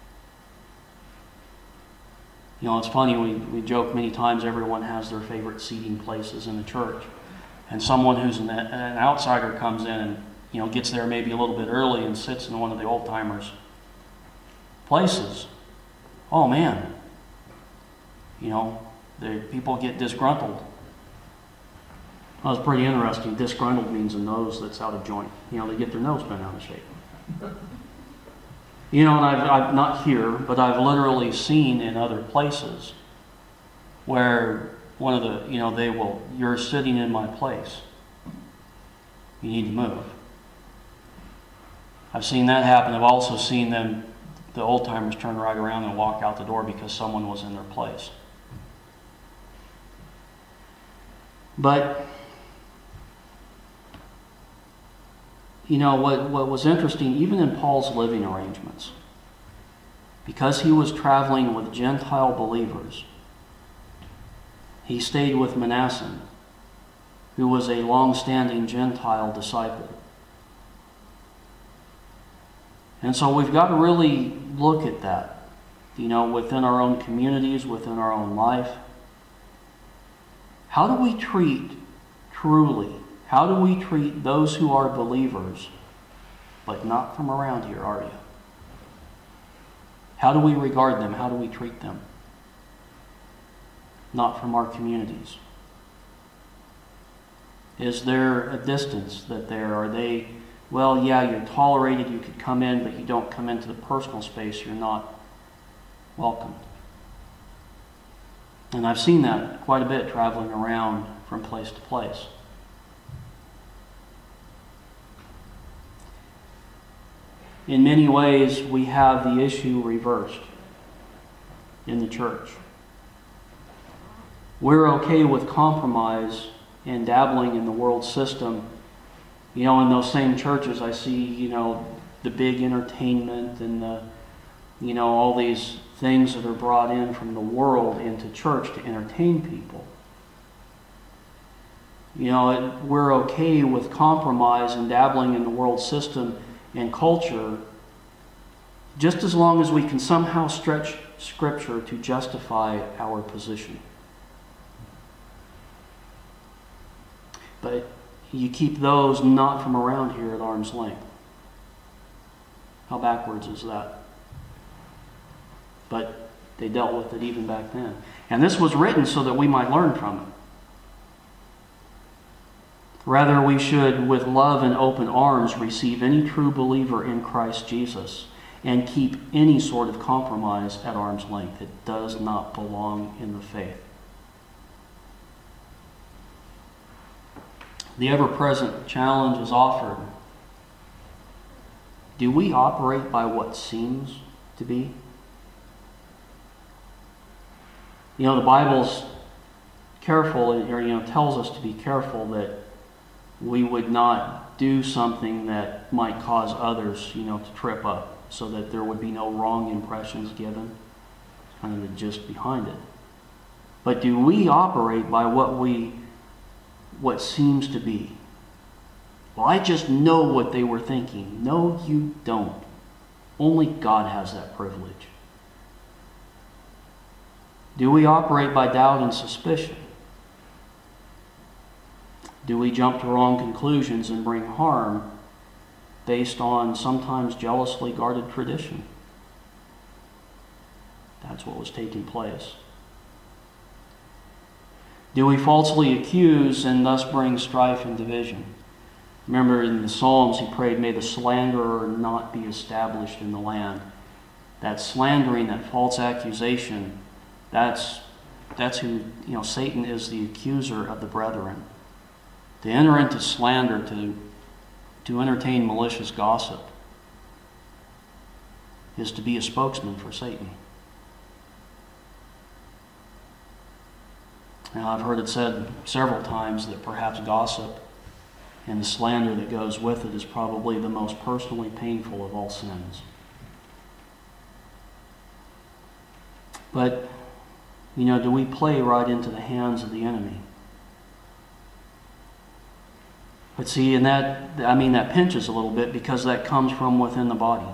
You know, it's funny, we, we joke many times everyone has their favorite seating places in the church. And someone who's an, an outsider comes in and, you know, gets there maybe a little bit early and sits in one of the old-timers' places. Oh, man. You know, the people get disgruntled. Well, it's pretty interesting. Disgruntled means a nose that's out of joint. You know, they get their nose bent out of shape. You know, and I've, I've not here, but I've literally seen in other places where one of the, you know, they will, you're sitting in my place. You need to move. I've seen that happen. I've also seen them, the old-timers, turn right around and walk out the door because someone was in their place. But, you know, what, what was interesting, even in Paul's living arrangements, because he was traveling with Gentile believers, he stayed with Manasseh, who was a long-standing Gentile disciple. And so we've got to really look at that, you know, within our own communities, within our own life. How do we treat, truly, how do we treat those who are believers, but not from around here, are you? How do we regard them? How do we treat them? Not from our communities. Is there a distance that there? Are they, well, yeah, you're tolerated, you could come in, but you don't come into the personal space, you're not welcomed. And I've seen that quite a bit traveling around from place to place. in many ways, we have the issue reversed in the church. We're okay with compromise and dabbling in the world system. You know, in those same churches, I see, you know, the big entertainment and the, you know, all these things that are brought in from the world into church to entertain people. You know, it, we're okay with compromise and dabbling in the world system and culture just as long as we can somehow stretch Scripture to justify our position. But you keep those not from around here at arm's length. How backwards is that? But they dealt with it even back then. And this was written so that we might learn from it. Rather, we should, with love and open arms, receive any true believer in Christ Jesus and keep any sort of compromise at arm's length. It does not belong in the faith. The ever-present challenge is offered. Do we operate by what seems to be? You know, the Bible's careful, or you know, tells us to be careful that we would not do something that might cause others, you know, to trip up, so that there would be no wrong impressions given. Kind of the gist behind it. But do we operate by what we, what seems to be? Well, I just know what they were thinking. No, you don't. Only God has that privilege. Do we operate by doubt and suspicion? Do we jump to wrong conclusions and bring harm based on sometimes jealously guarded tradition? That's what was taking place. Do we falsely accuse and thus bring strife and division? Remember in the Psalms he prayed, may the slanderer not be established in the land. That slandering, that false accusation, that's, that's who, you know, Satan is the accuser of the brethren. To enter into slander, to, to entertain malicious gossip, is to be a spokesman for Satan. Now, I've heard it said several times that perhaps gossip and the slander that goes with it is probably the most personally painful of all sins. But, you know, do we play right into the hands of the enemy? But see, and that, I mean, that pinches a little bit because that comes from within the body.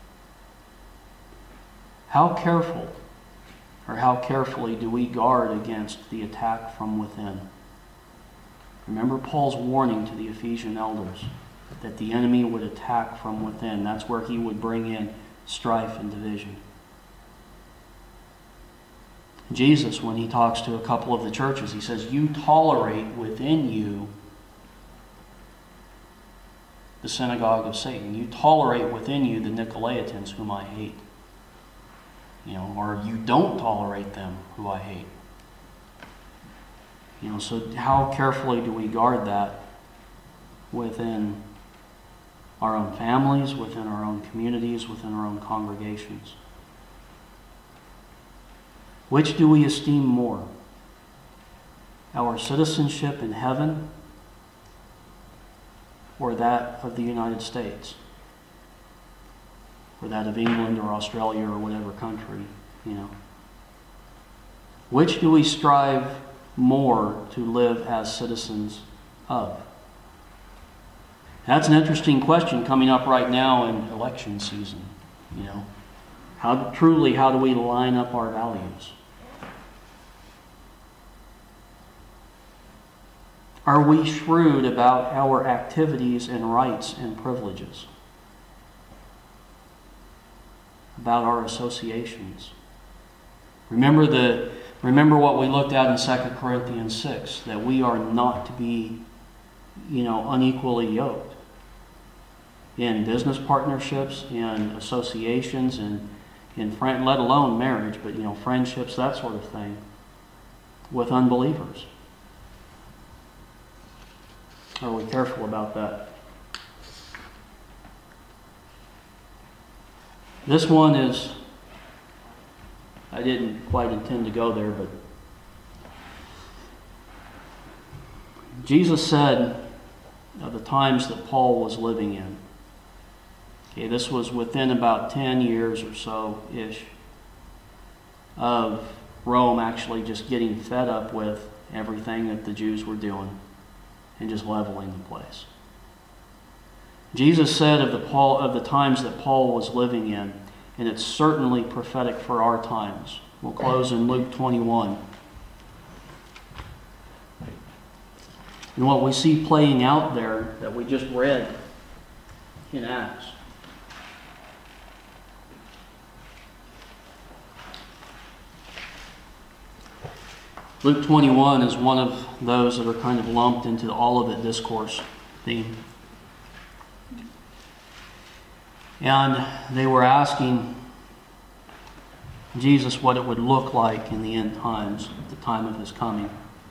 How careful, or how carefully do we guard against the attack from within? Remember Paul's warning to the Ephesian elders that the enemy would attack from within. That's where he would bring in strife and division. Jesus, when he talks to a couple of the churches, he says, you tolerate within you the synagogue of Satan. You tolerate within you the Nicolaitans, whom I hate. You know, or you don't tolerate them, who I hate. You know, so how carefully do we guard that within our own families, within our own communities, within our own congregations? Which do we esteem more? Our citizenship in heaven or that of the United States? Or that of England or Australia or whatever country, you know? Which do we strive more to live as citizens of? That's an interesting question coming up right now in election season, you know? How truly, how do we line up our values? Are we shrewd about our activities and rights and privileges? About our associations? Remember the remember what we looked at in Second Corinthians six, that we are not to be, you know, unequally yoked in business partnerships, in associations, and in friend, let alone marriage, but you know, friendships, that sort of thing, with unbelievers. Are we careful about that? This one is, I didn't quite intend to go there, but Jesus said of the times that Paul was living in. Okay, this was within about ten years or so-ish of Rome actually just getting fed up with everything that the Jews were doing and just leveling the place. Jesus said of the Paul of the times that Paul was living in, and it's certainly prophetic for our times. We'll close in Luke twenty-one. And what we see playing out there that we just read in Acts. Luke twenty-one is one of those that are kind of lumped into the Olivet Discourse theme. And they were asking Jesus what it would look like in the end times, at the time of his coming.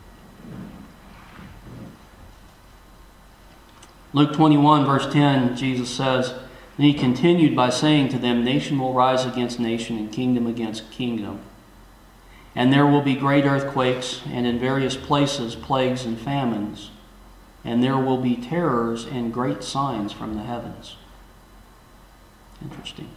Luke twenty-one, verse ten, Jesus says, and he continued by saying to them, nation will rise against nation and kingdom against kingdom. And there will be great earthquakes, and in various places plagues and famines. And there will be terrors and great signs from the heavens. Interesting.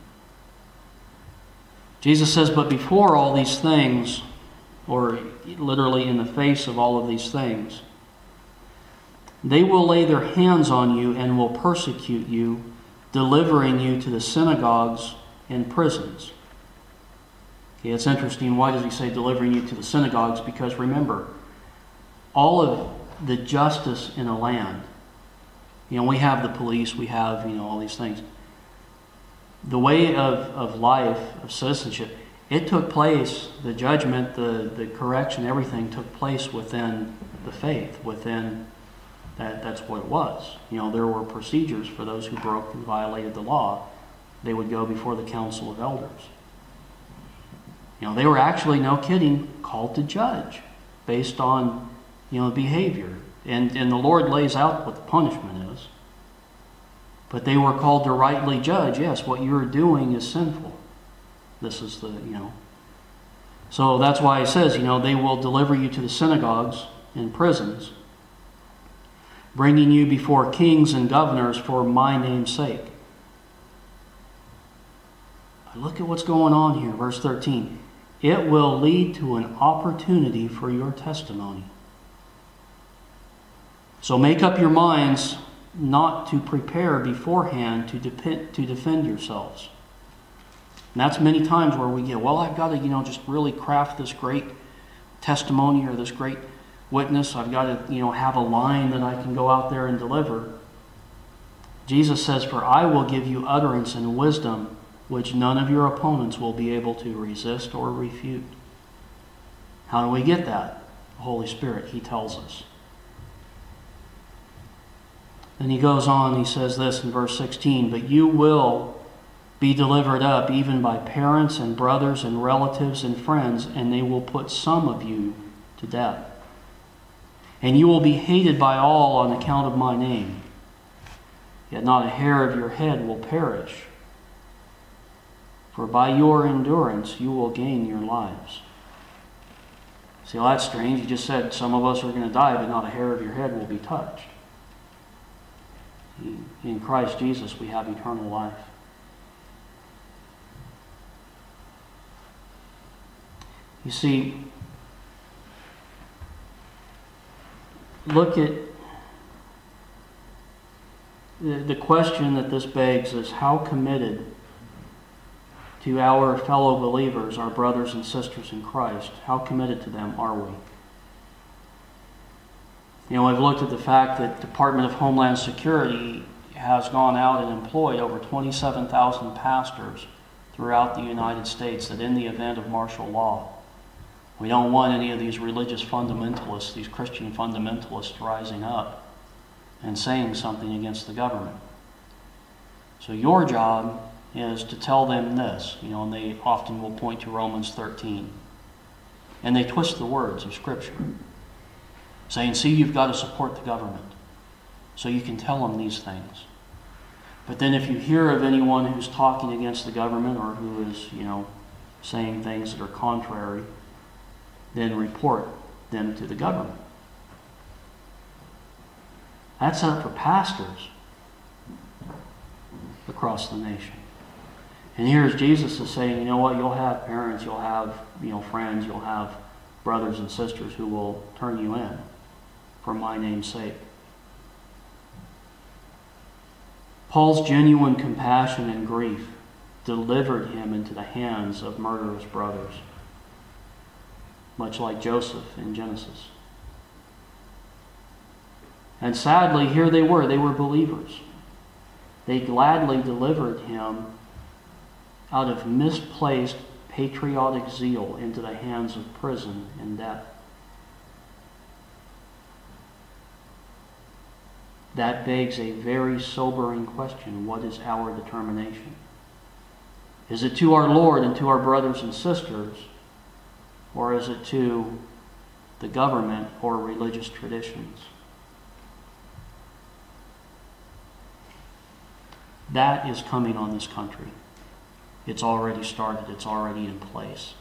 Jesus says, but before all these things, or literally in the face of all of these things, they will lay their hands on you and will persecute you, delivering you to the synagogues and prisons. Okay, it's interesting. Why does he say delivering you to the synagogues? Because remember, all of the justice in a land, you know, we have the police, we have, you know, all these things. The way of, of life, of citizenship, it took place, the judgment, the, the correction, everything took place within the faith, within that, that's what it was. You know, there were procedures for those who broke and violated the law. They would go before the council of elders. You know, they were actually, no kidding, called to judge based on, you know, behavior. And, and the Lord lays out what the punishment is. But they were called to rightly judge. Yes, what you're doing is sinful. This is the, you know. So that's why he says, you know, they will deliver you to the synagogues and prisons, bringing you before kings and governors for my name's sake. Look at what's going on here, verse thirteen. It will lead to an opportunity for your testimony. So make up your minds not to prepare beforehand to, dep- to defend yourselves. And that's many times where we get, well, I've got to, you know, just really craft this great testimony or this great witness. I've got to, you know, have a line that I can go out there and deliver. Jesus says, for I will give you utterance and wisdom which none of your opponents will be able to resist or refute. How do we get that? The Holy Spirit, he tells us. Then he goes on, he says this in verse sixteen, but you will be delivered up even by parents and brothers and relatives and friends, and they will put some of you to death. And you will be hated by all on account of my name. Yet not a hair of your head will perish. For by your endurance you will gain your lives. See, well, that's strange. You just said some of us are going to die, but not a hair of your head will be touched. In Christ Jesus we have eternal life. You see, look at the, the question that this begs is how committed to our fellow believers, our brothers and sisters in Christ, how committed to them are we? You know, I've looked at the fact that the Department of Homeland Security has gone out and employed over twenty-seven thousand pastors throughout the United States that in the event of martial law, we don't want any of these religious fundamentalists, these Christian fundamentalists rising up and saying something against the government. So your job is to tell them this, you know, and they often will point to Romans thirteen. And they twist the words of Scripture, saying, see, you've got to support the government. So you can tell them these things. But then if you hear of anyone who's talking against the government or who is, you know, saying things that are contrary, then report them to the government. That's up for pastors across the nation. And here's Jesus is saying, you know what, you'll have parents, you'll have, you know, friends, you'll have brothers and sisters who will turn you in for my name's sake. Paul's genuine compassion and grief delivered him into the hands of murderous brothers, much like Joseph in Genesis. And sadly, here they were. They were believers. They gladly delivered him out of misplaced patriotic zeal into the hands of prison and death. That begs a very sobering question. What is our determination? Is it to our Lord and to our brothers and sisters, or is it to the government or religious traditions? That is coming on this country. It's already started. It's already in place.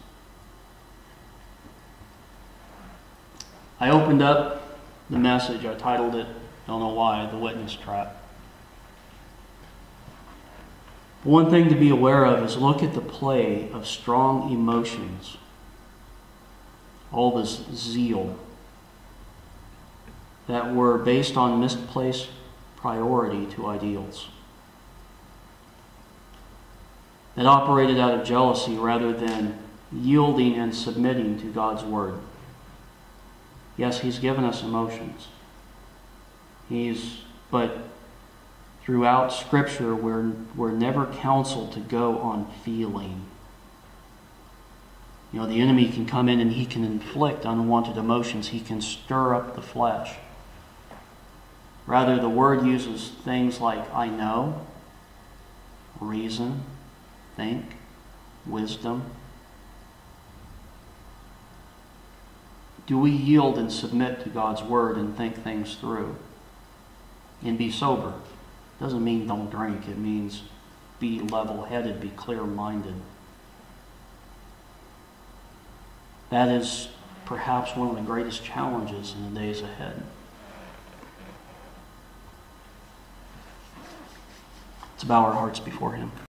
I opened up the message. I titled it, don't know why, The Witness Trap. One thing to be aware of is look at the play of strong emotions. All this zeal that were based on misplaced priority to ideals. That operated out of jealousy rather than yielding and submitting to God's Word. Yes, He's given us emotions. He's, but throughout Scripture, we're, we're never counseled to go on feeling. You know, the enemy can come in and he can inflict unwanted emotions. He can stir up the flesh. Rather, the Word uses things like I know, reason, think, wisdom. Do we yield and submit to God's Word and think things through? And be sober. Doesn't mean don't drink. It means be level-headed, be clear-minded. That is perhaps one of the greatest challenges in the days ahead. Let's bow our hearts before Him.